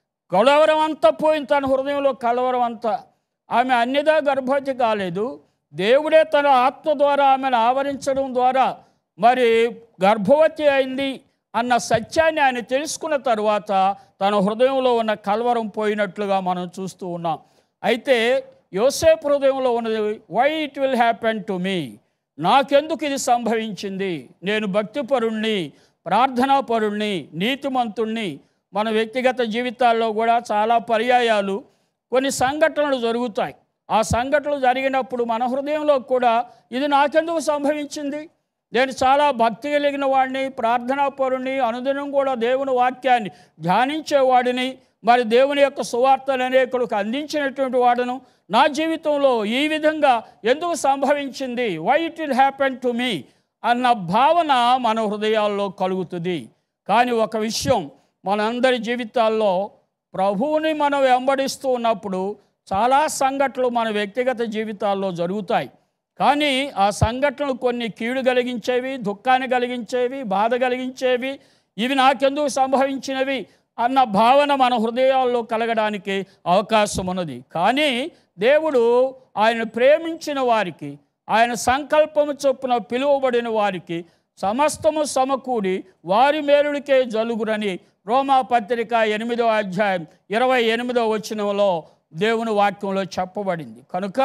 S2: కలవరం అంతా పోయింది, తన హృదయంలో కలవరం అంతా. ఆమె అన్యదా గర్భవతి కాలేదు, దేవుడే తన ఆత్మ ద్వారా ఆమెను ఆవరించడం ద్వారా మరి గర్భవతి అయింది అన్న సత్యాన్ని ఆయన తెలుసుకున్న తర్వాత తన హృదయంలో ఉన్న కలవరం పోయినట్లుగా మనం చూస్తూ ఉన్నాం. అయితే యోసేపు హృదయంలో ఉన్నది, why it will happen to me, నాకెందుకు ఇది సంభవించింది, నేను భక్తిపరుణ్ణి, ప్రార్థనాపరుణ్ణి, నీతిమంతుణ్ణి. మన వ్యక్తిగత జీవితాల్లో కూడా చాలా పర్యాయాలు కొన్ని సంఘటనలు జరుగుతాయి. ఆ సంఘటనలు జరిగినప్పుడు మన హృదయంలో కూడా ఇది నాకెందుకు సంభవించింది, నేను చాలా భక్తి కలిగిన వాడిని, ప్రార్థనాపరుని, అనుదినం కూడా దేవుని వాక్యాన్ని ధ్యానించేవాడిని, మరి దేవుని యొక్క సువార్తలు అనేకులకు అందించినటువంటి వాడును, నా జీవితంలో ఈ విధంగా ఎందుకు సంభవించింది, why it will happen to me అన్న భావన మన హృదయాల్లో కలుగుతుంది. కానీ ఒక విషయం, మనందరి జీవితాల్లో ప్రభువుని మనం వెంబడిస్తూ ఉన్నప్పుడు చాలా సంఘటనలు మన వ్యక్తిగత జీవితాల్లో జరుగుతాయి. కానీ ఆ సంఘటనలు కొన్ని కీడు కలిగించేవి, దుఃఖాన్ని కలిగించేవి, బాధ కలిగించేవి, ఇవి నాకెందుకు సంభవించినవి అన్న భావన మన హృదయాల్లో కలగడానికి అవకాశం ఉన్నది. కానీ దేవుడు ఆయన ప్రేమించిన వారికి, ఆయన సంకల్పము చొప్పున పిలువబడిన వారికి సమస్తము సమకూడి వారి మేలుడికే జలుగురని రోమా పత్రిక ఎనిమిదో అధ్యాయం ఇరవై ఎనిమిదో వచనంలో దేవుని వాక్యంలో చెప్పబడింది. కనుక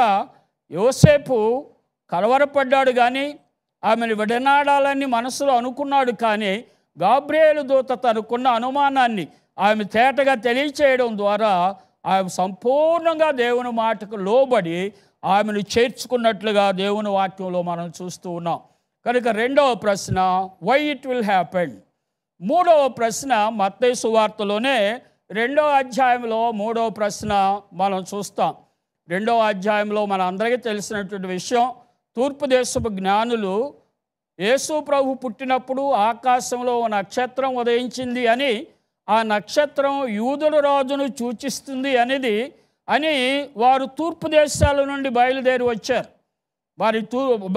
S2: యోసేపు కలవరపడ్డాడు, కానీ ఆమెను విడనాడాలని మనసులో అనుకున్నాడు. కానీ గాబ్రియేలు దూత తనకున్న అనుమానాన్ని ఆమె తేటగా తెలియచేయడం ద్వారా ఆమె సంపూర్ణంగా దేవుని మాటకు లోబడి ఆమెను చేర్చుకున్నట్లుగా దేవుని వాక్యంలో మనం చూస్తూ ఉన్నాం. కనుక రెండవ ప్రశ్న, వై ఇట్ విల్ హ్యాపెన్. మూడవ ప్రశ్న మత్తయి సువార్తలోనే రెండవ అధ్యాయంలో మూడవ ప్రశ్న మనం చూస్తాం. రెండవ అధ్యాయంలో మన అందరికీ తెలిసినటువంటి విషయం, తూర్పు దేశపు జ్ఞానులు యేసు ప్రభు పుట్టినప్పుడు ఆకాశంలో నక్షత్రం ఉదయించింది అని, ఆ నక్షత్రం యూదుల రాజును సూచిస్తుంది అనేది అని వారు తూర్పు దేశాల నుండి బయలుదేరి వచ్చారు. మరి తూ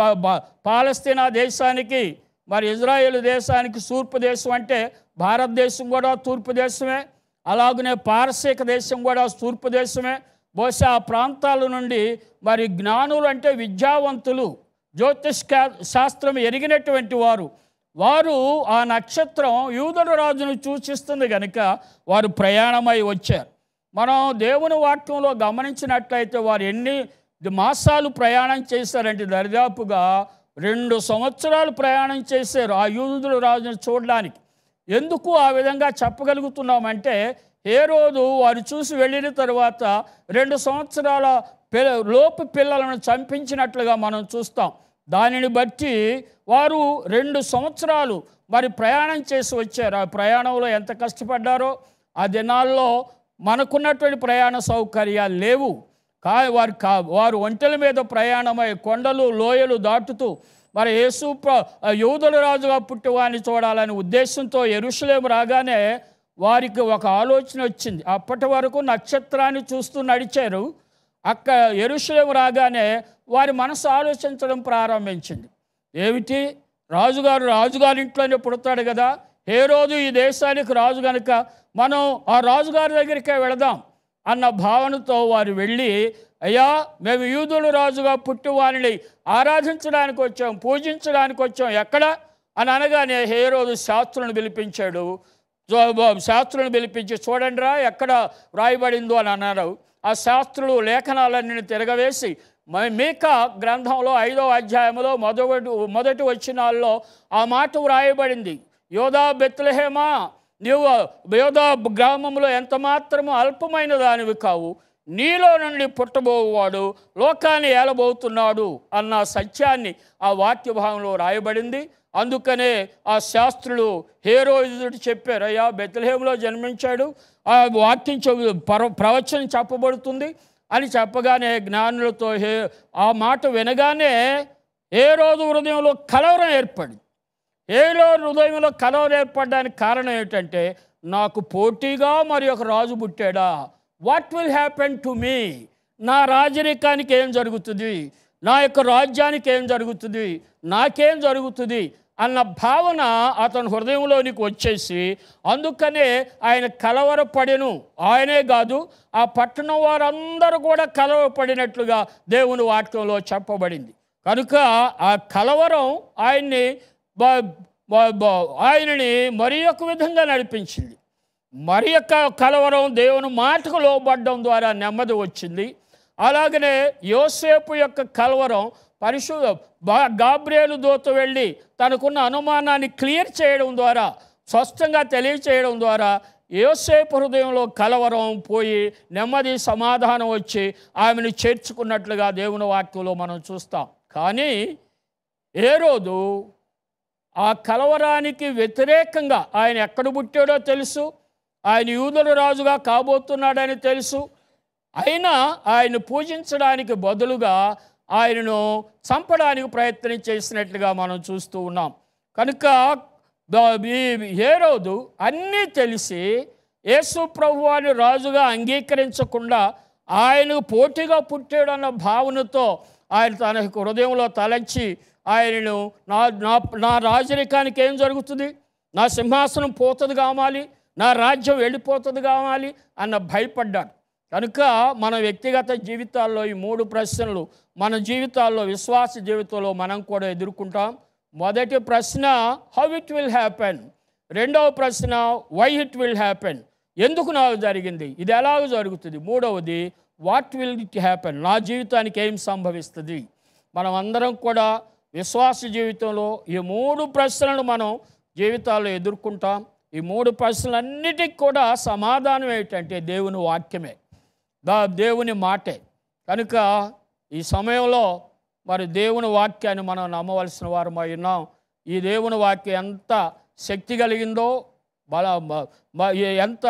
S2: పాలస్తీనా దేశానికి, మరి ఇజ్రాయేల్ దేశానికి తూర్పు దేశం అంటే భారతదేశం కూడా తూర్పు దేశమే, అలాగనే పారసీక దేశం కూడా తూర్పు దేశమే. బహుశా ఆ ప్రాంతాల నుండి మరి జ్ఞానులు అంటే విద్యావంతులు, జ్యోతిష్ శాస్త్రం ఎరిగినటువంటి వారు, వారు ఆ నక్షత్రం యూదుల రాజును సూచిస్తుంది కనుక వారు ప్రయాణమై వచ్చారు. మనం దేవుని వాక్యంలో గమనించినట్లయితే వారు ఎన్ని మాసాలు ప్రయాణం చేశారంటే దరిదాపుగా రెండు సంవత్సరాలు ప్రయాణం చేశారు ఆ యూదుల రాజును చూడడానికి. ఎందుకు ఆ విధంగా చెప్పగలుగుతున్నామంటే, హేరోదు వారు చూసి వెళ్ళిన తర్వాత రెండు సంవత్సరాల పిల్ల లోపు పిల్లలను చంపించినట్లుగా మనం చూస్తాం. దానిని బట్టి వారు రెండు సంవత్సరాలు మరి ప్రయాణం చేసి వచ్చారు. ఆ ప్రయాణంలో ఎంత కష్టపడ్డారో, ఆ దినాల్లో మనకున్నటువంటి ప్రయాణ సౌకర్యాలు లేవు. కా వారు కా వారు ఒంటెల మీద ప్రయాణమై కొండలు లోయలు దాటుతూ మరి యేసు యూదుల రాజుగా పుట్టివాడిని చూడాలనే ఉద్దేశంతో యెరూషలేము రాగానే వారికి ఒక ఆలోచన వచ్చింది. అప్పటి వరకు నక్షత్రాన్ని చూస్తూ నడిచారు. అక్క యెరూషలేము రాగానే వారి మనసు ఆలోచించడం ప్రారంభించింది. ఏమిటి, రాజుగారు రాజుగారి ఇంట్లోనే పుడతాడు కదా, హేరోదు ఈ దేశానికి రాజు కనుక మనం ఆ రాజుగారి దగ్గరికే వెళదాం అన్న భావనతో వారు వెళ్ళి, అయ్యా మేము యూదుల రాజుగా పుట్టి వారిని ఆరాధించడానికి వచ్చాం, పూజించడానికి వచ్చాం, ఎక్కడ అని అనగానే హేరోదు శాస్త్రులను పిలిపించాడు. శాస్త్రులను పిలిపించి చూడండి రా ఎక్కడ వ్రాయబడిందో అని అన్నారు. ఆ శాస్త్రులు లేఖనాలన్నీ తిరగవేసి మీకా గ్రంథంలో ఐదో అధ్యాయంలో మొదటి మొదటి వచనాల్లో ఆ మాట వ్రాయబడింది, యోధా బెత్లెహేమా నీవు యోధా గ్రామంలో ఎంత మాత్రము అల్పమైన దానివి కావు, నీలో నుండి పుట్టబోవాడు లోకాన్ని ఏలబోతున్నాడు అన్న సత్యాన్ని ఆ వాక్య భాగంలో రాయబడింది. అందుకనే ఆ శాస్త్రులు హేరోదుడు చెప్పారు, అయ్యా బెత్లెహేములో జన్మించాడు, ఆ వాక్యం ప్ర ప్రవచనం చెప్పబడుతుంది అని చెప్పగానే జ్ఞానులతో హే ఆ మాట వినగానే హేరోదు హృదయంలో కలవరం ఏర్పడింది. ఏలో హృదయంలో కలవరం ఏర్పడడానికి కారణం ఏంటంటే, నాకు పోటీగా మరి ఒక రాజు పుట్టాడా, what will happen to me, నా రాజరికానికి ఏం జరుగుతుంది, నా యొక్క రాజ్యానికి ఏం జరుగుతుంది, నాకేం జరుగుతుంది అన్న భావన అతని హృదయంలోనికి వచ్చేసి, అందుకనే ఆయన కలవరపడెను. ఆయనే కాదు, ఆ పట్టణం వారందరూ కూడా కలవరపడినట్లుగా దేవుని వాక్యంలో చెప్పబడింది. కనుక ఆ కలవరం ఆయన్ని ఆయనని మరి ఒక విధంగా నడిపించింది. మరి యొక్క కలవరం దేవుని మాటకు లోబడ్డం ద్వారా నెమ్మది వచ్చింది. అలాగనే యోసేపు యొక్క కలవరం పరిశు గాబ్రియేలు దూత వెళ్ళి తనకున్న అనుమానాన్ని క్లియర్ చేయడం ద్వారా, స్పష్టంగా తెలియచేయడం ద్వారా యోసేపు హృదయంలో కలవరం పోయి నెమ్మది సమాధానం వచ్చి ఆమెను చేర్చుకున్నట్లుగా దేవుని వాక్యంలో మనం చూస్తాం. కానీ హేరోదు ఆ కలవరానికి వ్యతిరేకంగా, ఆయన ఎక్కడ పుట్టాడో తెలుసు, ఆయన యూదుల రాజుగా కాబోతున్నాడని తెలుసు, అయినా ఆయన పూజించడానికి బదులుగా ఆయనను చంపడానికి ప్రయత్నం చేసినట్లుగా మనం చూస్తూ ఉన్నాం. కనుక హేరోదు అన్నీ తెలిసి యేసు ప్రభువుని రాజుగా అంగీకరించకుండా ఆయనకు పోటీగా పుట్టాడన్న భావనతో ఆయన తన హృదయంలో తలంచి ఆయనను నా నా నా రాజరికానికి ఏం జరుగుతుంది, నా సింహాసనం పోతుంది కావాలి, నా రాజ్యం వెళ్ళిపోతుంది కావాలి అన్న భయపడ్డాడు. కనుక మన వ్యక్తిగత జీవితాల్లో ఈ మూడు ప్రశ్నలు మన జీవితాల్లో, విశ్వాస జీవితంలో మనం కూడా ఎదుర్కొంటాం. మొదటి ప్రశ్న, హౌ ఇట్ విల్ హ్యాపెన్. రెండవ ప్రశ్న, వై ఇట్ విల్ హ్యాపెన్, ఎందుకు నాకు జరిగింది, ఇది ఎలాగ జరుగుతుంది. మూడవది, వాట్ విల్ ఇట్ హ్యాపెన్, నా జీవితానికి ఏం సంభవిస్తుంది. మనం అందరం కూడా విశ్వాస జీవితంలో ఈ మూడు ప్రశ్నలను మనం జీవితాల్లో ఎదుర్కొంటాం. ఈ మూడు ప్రశ్నలన్నిటికీ కూడా సమాధానం ఏంటంటే దేవుని వాక్యమే, దా దేవుని మాటే. కనుక ఈ సమయంలో మరి దేవుని వాక్యాన్ని మనం నమ్మవలసిన వారమై ఉన్నాం. ఈ దేవుని వాక్యం ఎంత శక్తి కలిగిందో, బల ఎంత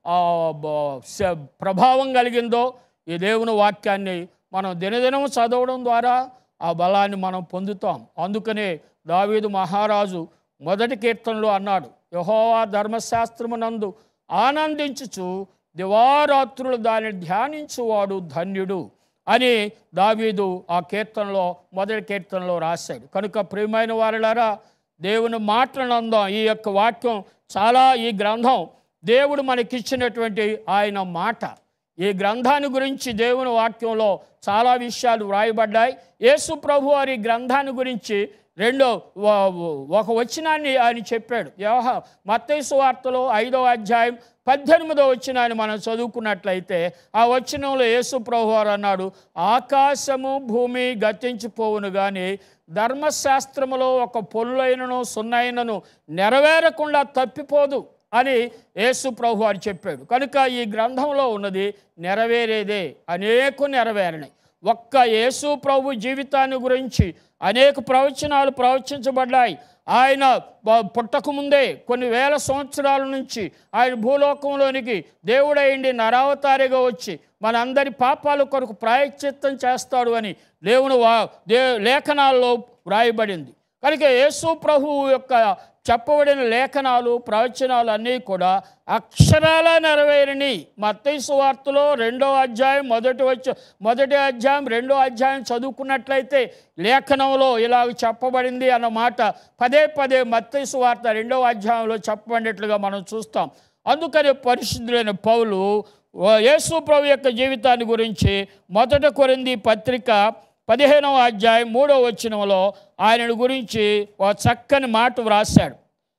S2: ప్రభావం కలిగిందో ఈ దేవుని వాక్యాన్ని మనం దినదినం చదవడం ద్వారా ఆ బలాన్ని మనం పొందుతాం. అందుకనే దావీదు మహారాజు మొదటి కీర్తనలో అన్నాడు, యెహోవా ధర్మశాస్త్రమునందు ఆనందించుచు దివారాత్రులు దాన్ని ధ్యానించువాడు ధన్యుడు అని దావీదు ఆ కీర్తనలో మొదటి కీర్తనలో రాశాడు. కనుక ప్రియమైన వారలారా, దేవుని మాటలను అందాం. ఈ యొక్క వాక్యం చాలా, ఈ గ్రంథం దేవుడు మనకిచ్చినటువంటి ఆయన మాట. ఈ గ్రంథాన్ని గురించి దేవుని వాక్యంలో చాలా విషయాలు వ్రాయబడ్డాయి. యేసు ప్రభు వారి గ్రంథాన్ని గురించి రెండో ఒక వచనాన్ని ఆయన చెప్పాడు. యోహ మత్తయి సువార్తలో ఐదవ అధ్యాయం పద్దెనిమిదో వచనాన్ని మనం చదువుకున్నట్లయితే ఆ వచనంలో యేసు ప్రభు వారు అన్నాడు, ఆకాశము భూమి గతించిపోవును కానీ ధర్మశాస్త్రములో ఒక పొల్లులైనను సున్నైనను నెరవేరకుండా తప్పిపోదు అని యేసు ప్రభు వారు చెప్పాడు. కనుక ఈ గ్రంథంలో ఉన్నది నెరవేరేదే, అనేక నెరవేరినాయి. ఒక్క యేసు ప్రభు జీవితాన్ని గురించి అనేక ప్రవచనాలు ప్రవచించబడ్డాయి. ఆయన పుట్టకముందే కొన్ని వేల సంవత్సరాల నుంచి ఆయన భూలోకంలోనికి దేవుడైండి నరావతారిగా వచ్చి మనందరి పాపాల కొరకు ప్రాయశ్చిత్తం చేస్తాడు అని దేవుని వా దే లేఖనాల్లో వ్రాయబడింది. కనుక యేసు ప్రభువు యొక్క చెప్పబడిన లేఖనాలు ప్రవచనాలు అన్నీ కూడా అక్షరాల నెరవేరిని. మత్తయి సువార్తలో రెండో అధ్యాయం మొదటి వచ్చి మొదటి అధ్యాయం రెండో అధ్యాయం చదువుకున్నట్లయితే లేఖనంలో ఇలాగ చెప్పబడింది అన్నమాట పదే పదే మత్తయి సువార్త రెండవ అధ్యాయంలో చెప్పబడినట్లుగా మనం చూస్తాం. అందుకని పరిశుద్ధులైన పౌలు యేసు ప్రభు యొక్క జీవితాన్ని గురించి మొదట కొరింథీ పత్రిక పదిహేనవ అధ్యాయం మూడవ వచనంలో ఆయనను గురించి ఒక చక్కని మాట వ్రాశాడు.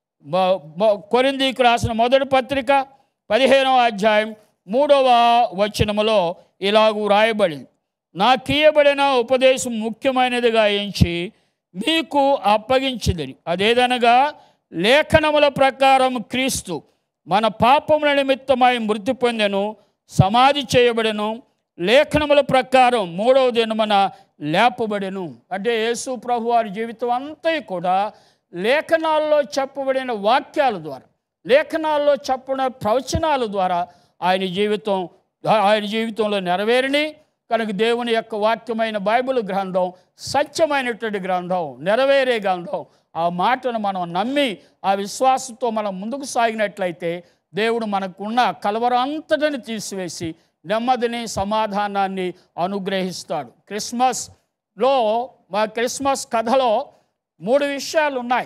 S2: కొరింథీకి రాసిన మొదటి పత్రిక పదిహేనవ అధ్యాయం మూడవ వచనములో ఇలాగూ వ్రాయబడింది, నాకీయబడిన ఉపదేశం ముఖ్యమైనదిగా ఎంచి మీకు అప్పగించిదని, అదేదనగా లేఖనముల ప్రకారం క్రీస్తు మన పాపముల నిమిత్తమై మృతి పొందెను, సమాధి చేయబడెను, లేఖనముల ప్రకారం మూడవ దినమున లేపబడెను. అంటే యేసు ప్రభు వారి జీవితం అంతా కూడా లేఖనాల్లో చెప్పబడిన వాక్యాల ద్వారా, లేఖనాల్లో చెప్పబడిన ప్రవచనాల ద్వారా ఆయన జీవితం ఆయన జీవితంలో నెరవేరిని. కనుక దేవుని యొక్క వాక్యమైన బైబిల్ గ్రంథం సత్యమైనటువంటి గ్రంథం, నెరవేరే గ్రంథం. ఆ మాటను మనం నమ్మి ఆ విశ్వాసంతో మనం ముందుకు సాగినట్లయితే దేవుడు మనకున్న కలవరం అంతటిని తీసివేసి నెమ్మదిని సమాధానాన్ని అనుగ్రహిస్తాడు. క్రిస్మస్లో మా క్రిస్మస్ కథలో మూడు విషయాలు ఉన్నాయి.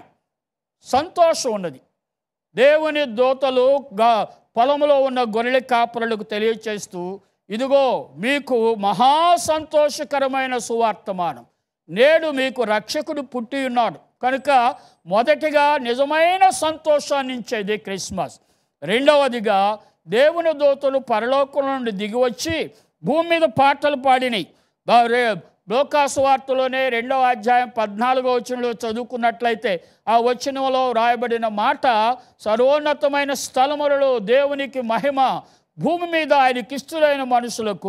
S2: సంతోషం ఉన్నది. దేవుని దూతలు గా పొలంలో ఉన్న గొర్రెల కాపరులకు తెలియచేస్తూ, ఇదిగో మీకు మహా సంతోషకరమైన సువార్తమానం, నేడు మీకు రక్షకుడు పుట్టి ఉన్నాడు. కనుక మొదటిగా నిజమైన సంతోషాన్ని ఇచ్చేది క్రిస్మస్. రెండవదిగా దేవుని దూతలు పరలోకం నుండి దిగివచ్చి భూమి మీద పాటలు పాడినాయి. లూకాసు వార్తలోనే రెండవ అధ్యాయం పద్నాలుగో వచనంలో చదువుకున్నట్లయితే ఆ వచనంలో రాయబడిన మాట, సర్వోన్నతమైన స్థలములలో దేవునికి మహిమ, భూమి మీద ఆయనకిష్టులైన మనుషులకు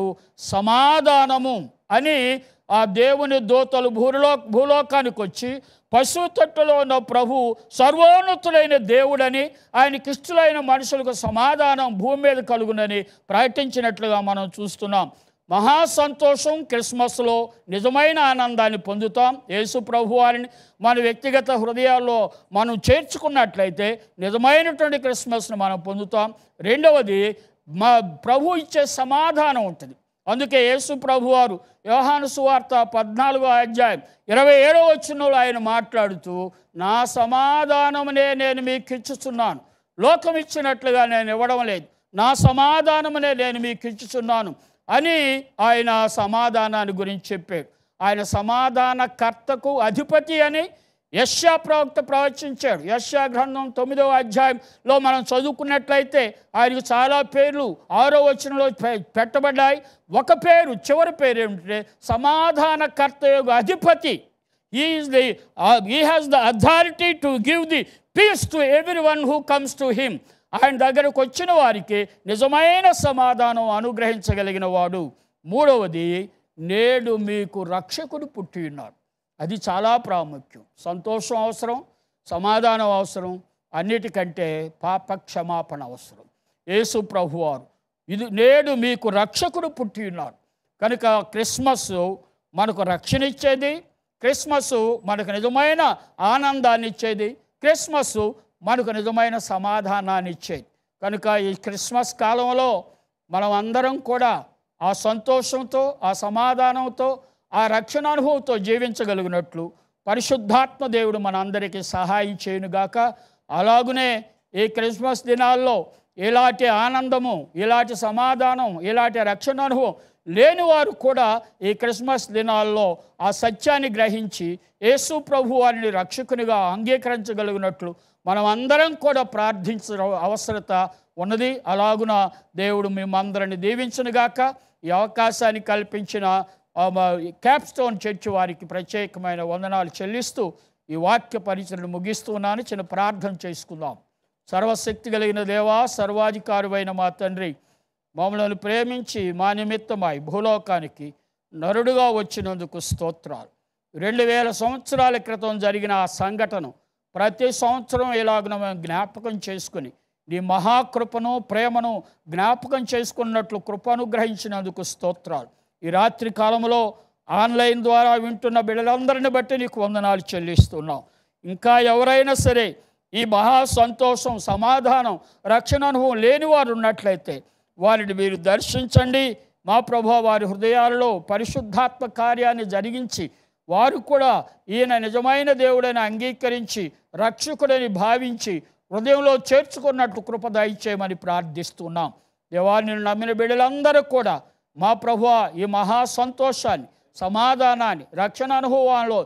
S2: సమాధానము అని ఆ దేవుని దూతలు భూలో భూలోకానికి వచ్చి పశువు తొట్టులో ఉన్న ప్రభు సర్వోన్నతులైన దేవుడని, ఆయనకిష్టులైన మనుషులకు సమాధానం భూమి మీద కలుగునని ప్రకటించినట్లుగా మనం చూస్తున్నాం. మహా సంతోషం క్రిస్మస్లో నిజమైన ఆనందాన్ని పొందుతాం. యేసు ప్రభు వారిని మన వ్యక్తిగత హృదయాల్లో మనం చేర్చుకున్నట్లయితే నిజమైనటువంటి క్రిస్మస్ను మనం పొందుతాం. రెండవది, మా ప్రభు ఇచ్చే సమాధానం ఉంటుంది. అందుకే యేసు ప్రభు వారు యోహాను సువార్త పద్నాలుగో అధ్యాయం ఇరవై ఏడవ వచనంలో ఆయన మాట్లాడుతూ, నా సమాధానమునే నేను మీకు ఇచ్చుచున్నాను, లోకం ఇచ్చినట్లుగా నేను ఇవ్వడం లేదు, నా సమాధానమునే నేను మీకు ఇచ్చుచున్నాను అని ఆయన సమాధానాన్ని గురించి చెప్పాడు. ఆయన సమాధానకర్తకు అధిపతి అని యెషయా ప్రవక్త ప్రవచించాడు. యెషయా గ్రంథం తొమ్మిదవ అధ్యాయంలో మనం చదువుకున్నట్లయితే ఆయనకు చాలా పేర్లు ఆరో వచనంలో పెట్టబడ్డాయి. ఒక పేరు, చివరి పేరు ఏమిటంటే సమాధానకర్త యొక్క అధిపతి. He is the he has the authority to give the peace to everyone who comes to him. ఆయన దగ్గరకు వచ్చిన వారికి నిజమైన సమాధానం అనుగ్రహించగలిగిన వాడు. మూడవది, నేడు మీకు రక్షకుడు పుట్టి ఉన్నాడు. అది చాలా ప్రాముఖ్యం. సంతోషం అవసరం, సమాధానం అవసరం, అన్నిటికంటే పాప క్షమాపణ అవసరం. యేసు ప్రభువారు ఇది నేడు మీకు రక్షకుడు పుట్టి ఉన్నాడు. కనుక క్రిస్మస్ మనకు రక్షణ ఇచ్చేది, క్రిస్మస్ మనకు నిజమైన ఆనందాన్ని ఇచ్చేది, క్రిస్మస్ మనకు నిజమైన సమాధానాన్ని ఇచ్చేది. కనుక ఈ క్రిస్మస్ కాలంలో మనం అందరం కూడా ఆ సంతోషంతో, ఆ సమాధానంతో, ఆ రక్షణ అనుభవంతో జీవించగలిగినట్లు పరిశుద్ధాత్మ దేవుడు మనందరికీ సహాయం చేయనుగాక. అలాగునే ఈ క్రిస్మస్ దినాల్లో ఇలాంటి ఆనందము, ఇలాంటి సమాధానం, ఇలాంటి రక్షణ అనుభవం లేనివారు కూడా ఈ క్రిస్మస్ దినాల్లో ఆ సత్యాన్ని గ్రహించి యేసు ప్రభు వారిని రక్షకునిగా అంగీకరించగలిగినట్లు మనం అందరం కూడా ప్రార్థించడం అవసరత ఉన్నది. అలాగున దేవుడు మేమందరిని దీవించునుగాక. ఈ అవకాశాన్ని కల్పించిన క్యాప్స్టోన్ చర్చ్ వారికి ప్రత్యేకమైన వందనాలు చెల్లిస్తూ ఈ వాక్య పరిచయను ముగిస్తున్నాను. చిన్న ప్రార్థన చేసుకుందాం. సర్వశక్తి కలిగిన దేవా, సర్వాధికారువైన మా తండ్రి, మమ్మల్ని ప్రేమించి మా నిమిత్తమై భూలోకానికి నరుడుగా వచ్చినందుకు స్తోత్రాలు. రెండు వేల సంవత్సరాల క్రితం జరిగిన ఆ సంఘటన ప్రతి సంవత్సరం ఇలాగ మేము జ్ఞాపకం చేసుకుని నీ మహాకృపను, ప్రేమను జ్ఞాపకం చేసుకున్నట్లు కృపానుగ్రహించినందుకు స్తోత్రాలు. ఈ రాత్రి కాలంలో ఆన్లైన్ ద్వారా వింటున్న బిడ్డలందరిని బట్టి నీకు వందనాలు చెల్లిస్తున్నాం. ఇంకా ఎవరైనా సరే ఈ మహా సంతోషం, సమాధానం, రక్షణ అనుభవం లేని వారు ఉన్నట్లయితే వారిని మీరు దర్శించండి. మా ప్రభువా, వారి హృదయాలలో పరిశుద్ధాత్మ కార్యాన్ని జరిగించి వారు కూడా ఈయన నిజమైన దేవుడని అంగీకరించి రక్షకుడని భావించి హృదయంలో చేర్చుకున్నట్లు కృప దయచేయమని ప్రార్థిస్తున్నాం. దేవాన్ని నమ్మిన బిడ్డలందరూ కూడా మా ప్రభువా ఈ మహా సంతోషాన్ని, సమాధానాన్ని, రక్షణ అనుభవాల్లో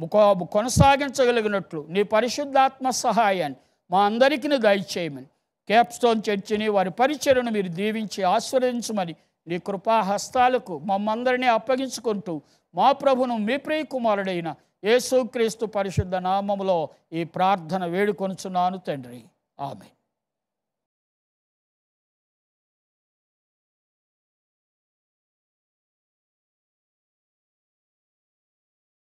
S2: కొనసాగించగలిగినట్లు నీ పరిశుద్ధాత్మ సహాయాన్ని మా అందరికీ దయచేయమని, క్యాప్స్టోన్ చర్చిని, వారి పరిచర్యను మీరు దీవించి ఆశీర్వదించమని నీ కృపా హస్తాలకు మమ్మందరినీ అప్పగించుకుంటూ మా ప్రభును మీ ప్రియ కుమారుడైన యేసుక్రీస్తు పరిశుద్ధ నామములో ఈ ప్రార్థన వేడుకొనుచున్నాను తండ్రి. ఆమేన్.